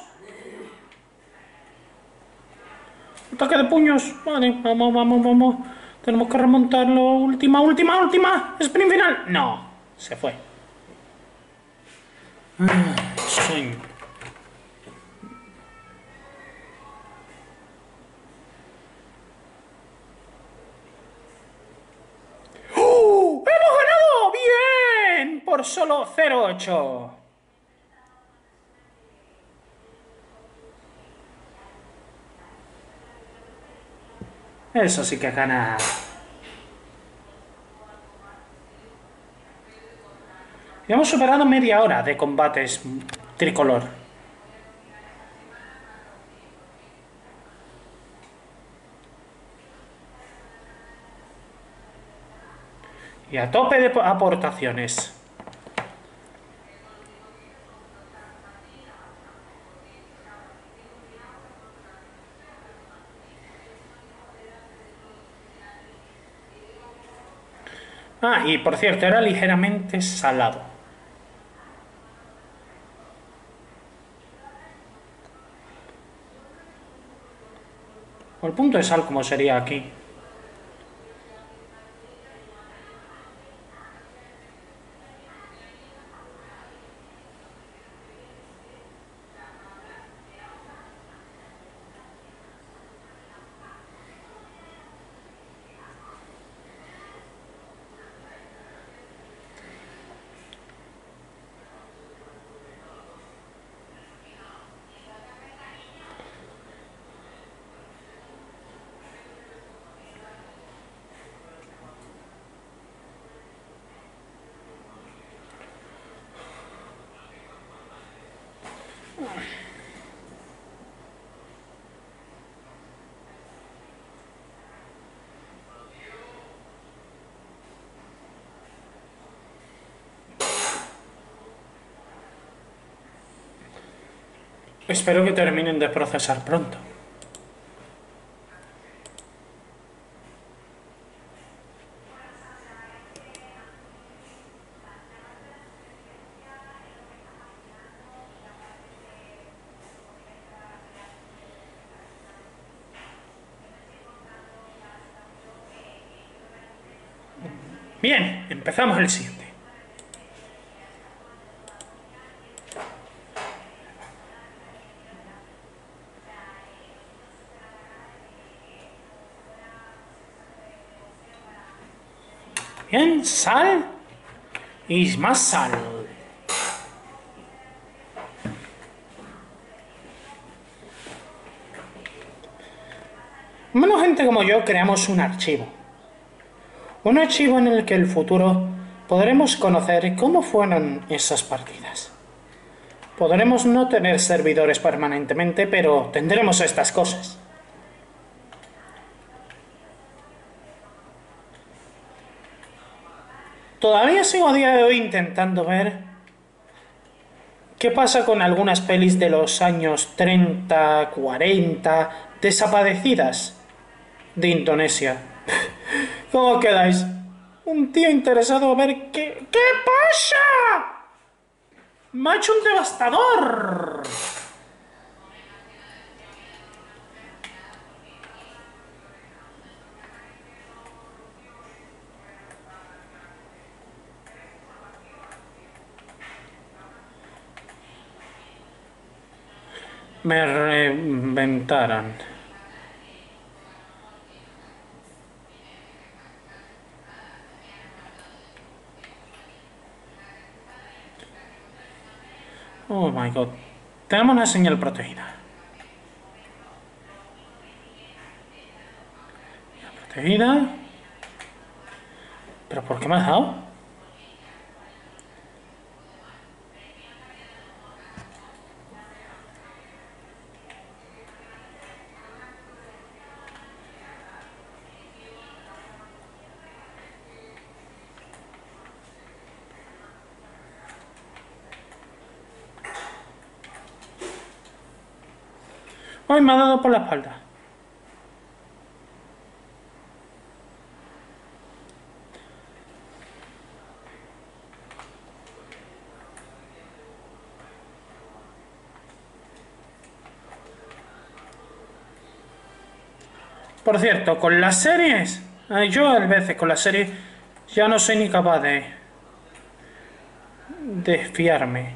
Ataque de puños. Vale, vamos. Tenemos que remontarlo. Última. Sprint final. No, se fue. Sueño. ¡Hemos ganado! ¡Bien! Por solo 0-8. Eso sí que gana. Y hemos superado media hora de combates tricolor. Y a tope de aportaciones. Ah, y por cierto, era ligeramente salado. O el punto de sal, como sería aquí. Espero que terminen de procesar pronto. Bien, empezamos el siguiente. Bien, sal. Y más sal. Menos gente como yo creamos un archivo. Un archivo en el que en el futuro podremos conocer cómo fueron esas partidas. Podremos no tener servidores permanentemente, pero tendremos estas cosas. Todavía sigo a día de hoy intentando ver qué pasa con algunas pelis de los años 30, 40, desaparecidas de Indonesia. ¿Cómo quedáis? Un tío interesado a ver qué pasa. Me ha hecho un devastador. Me reventaron. Oh my god. Tenemos una señal protegida. Protegida. ¿Pero por qué me has dado? Hoy me ha dado por la espalda. Por cierto, con las series, yo a veces con las series ya no soy ni capaz de fiarme.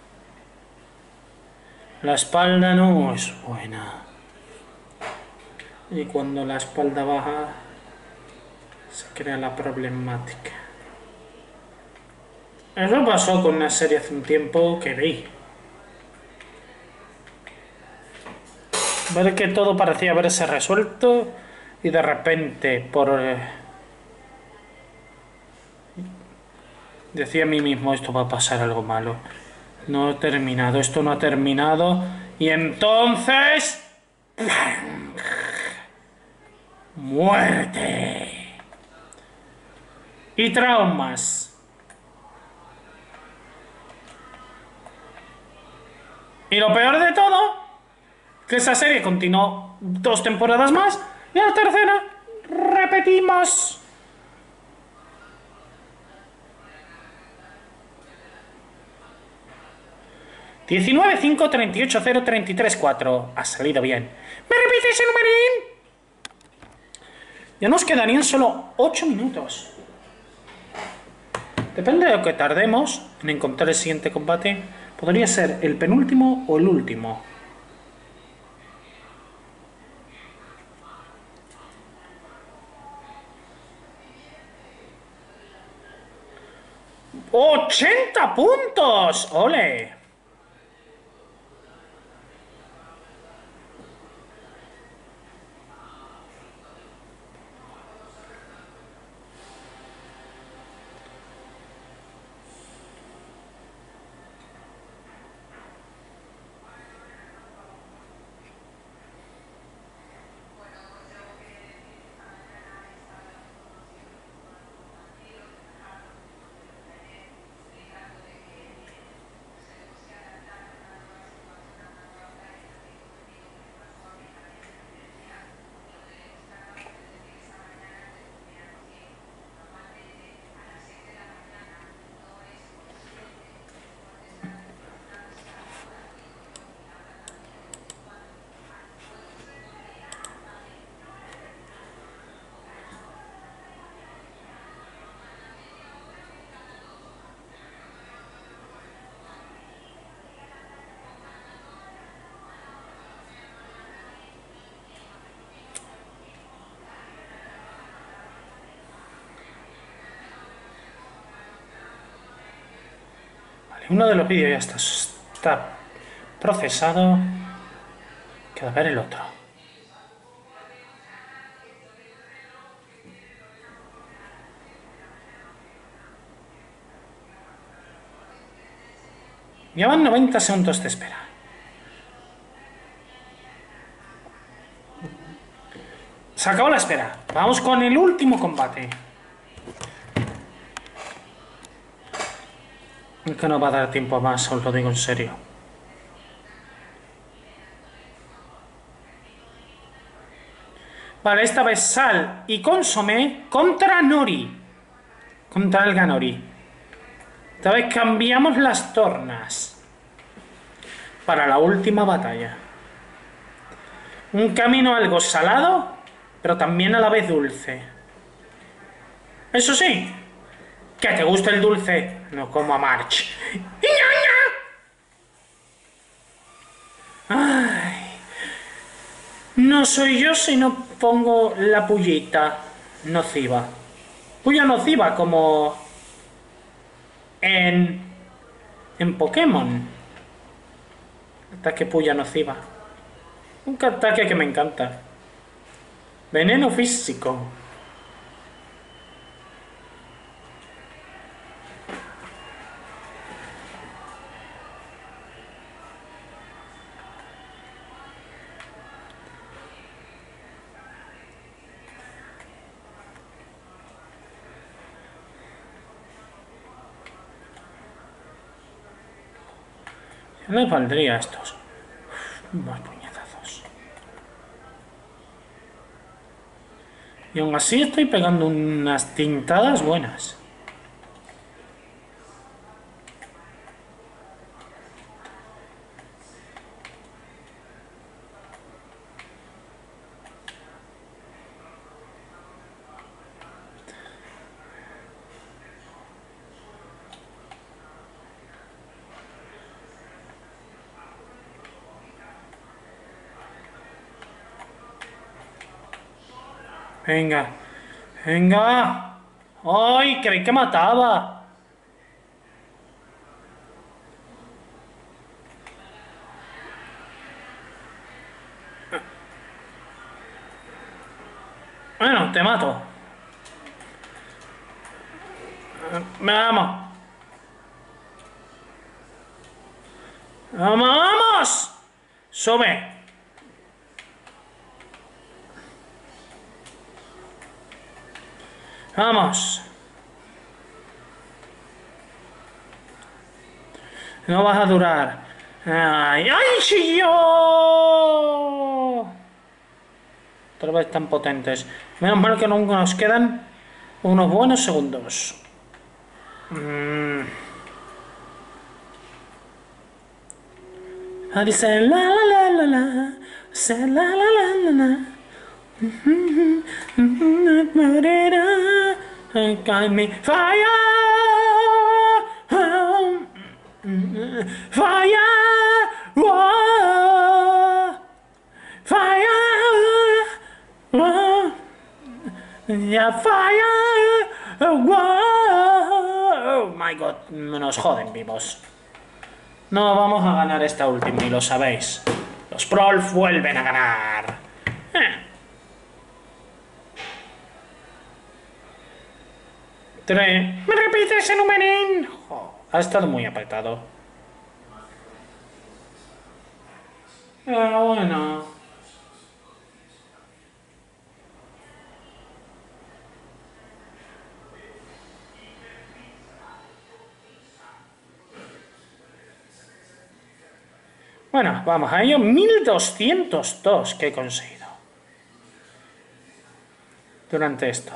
La espalda no es buena. Y cuando la espalda baja, se crea la problemática. Eso pasó con una serie hace un tiempo que vi. Ver que todo parecía haberse resuelto y de repente, por... decía a mí mismo, esto va a pasar algo malo. No he terminado, esto no ha terminado. Y entonces... ¡muerte! Y traumas. Y lo peor de todo, que esa serie continuó 2 temporadas más, y a la tercera repetimos. 19-5-38-0-33-4. Ha salido bien. ¿Me repite ese numerín? Ya nos quedarían solo 8 minutos. Depende de lo que tardemos en encontrar el siguiente combate. Podría ser el penúltimo o el último. ¡80 puntos! ¡Ole! Uno de los vídeos ya está procesado. Queda ver el otro. Ya van 90 segundos de espera. Se acabó la espera. Vamos con el último combate. Es que no va a dar tiempo más, os lo digo en serio. Vale, esta vez Sal y Consomé contra Nori. Contra el Ganori. Esta vez cambiamos las tornas. Para la última batalla. Un camino algo salado, pero también a la vez dulce. Eso sí, que te guste el dulce, no como a March. Ay, no soy yo si no pongo la pullita nociva. Puya nociva como en Pokémon. Ataque puya nociva. Un ataque que me encanta. Veneno físico. ¿Qué les valdría a estos? Más puñetazos. Y aún así estoy pegando unas tintadas buenas. Venga, venga. ¡Ay! Creí que mataba. Bueno, te mato. Vamos. ¡Vamos, vamos! ¡Sube! ¡Vamos! No vas a durar. ¡Ay, ay, sí, yo! Otra vez tan potentes. Menos mal que nunca nos quedan unos buenos segundos. Dice la la la la la, dice la la la la la. Got me fire, fire, fire, yeah, fire. Oh my God, nos joden vivos. No vamos a ganar esta última y lo sabéis. Los Prolf vuelven a ganar. ¿Me repites ese numerín? Ha estado muy apretado. Bueno. Bueno, vamos a ello. 1202 que he conseguido durante esto.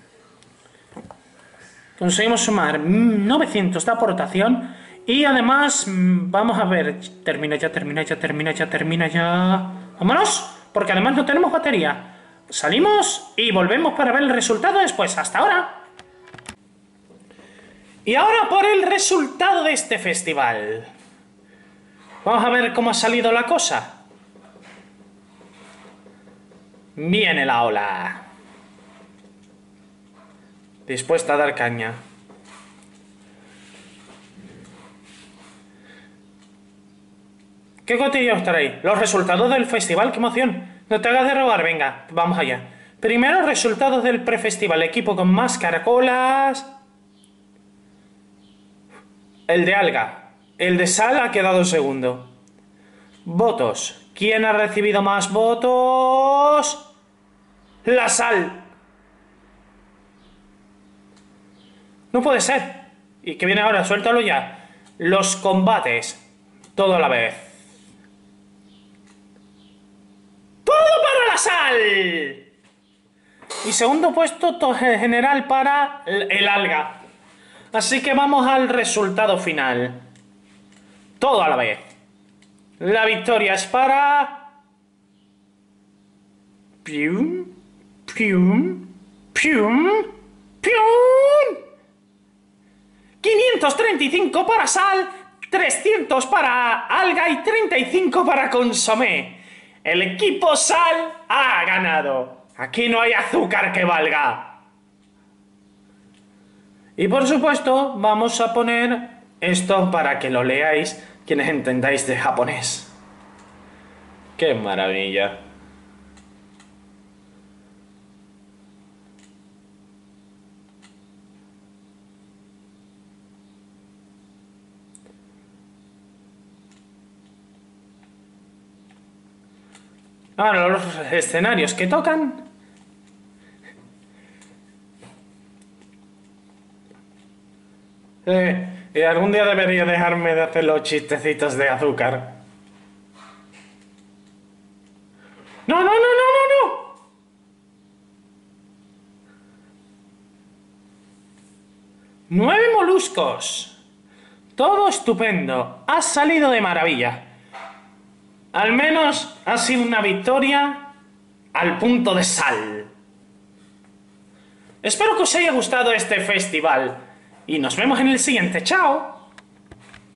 Conseguimos sumar 900 de aportación y además, vamos a ver, termina ya. ¡Vámonos! Porque además no tenemos batería. Salimos y volvemos para ver el resultado después. ¡Hasta ahora! Y ahora por el resultado de este festival. Vamos a ver cómo ha salido la cosa. Viene la ola. Dispuesta a dar caña. ¿Qué cotilleos traéis? Los resultados del festival, qué emoción. No te hagas de robar, venga, vamos allá. Primero, resultados del prefestival. Equipo con más caracolas. El de alga. El de sal ha quedado segundo. Votos. ¿Quién ha recibido más votos? La sal. No puede ser. ¿Y qué viene ahora? Suéltalo ya. Los combates. Todo a la vez. ¡Todo para la sal! Y segundo puesto general para el alga. Así que vamos al resultado final. Todo a la vez. La victoria es para... Pium, pium, pium, pium. 535 para sal, 300 para alga y 35 para consomé. El equipo sal ha ganado. Aquí no hay azúcar que valga. Y por supuesto vamos a poner esto para que lo leáis quienes entendáis de japonés. ¡Qué maravilla! Ahora los escenarios que tocan. Y algún día debería dejarme de hacer los chistecitos de azúcar. ¡No, no, no, no, no, no! ¡9 moluscos! Todo estupendo. Has salido de maravilla. Al menos ha sido una victoria al punto de sal. Espero que os haya gustado este festival. Y nos vemos en el siguiente. ¡Chao!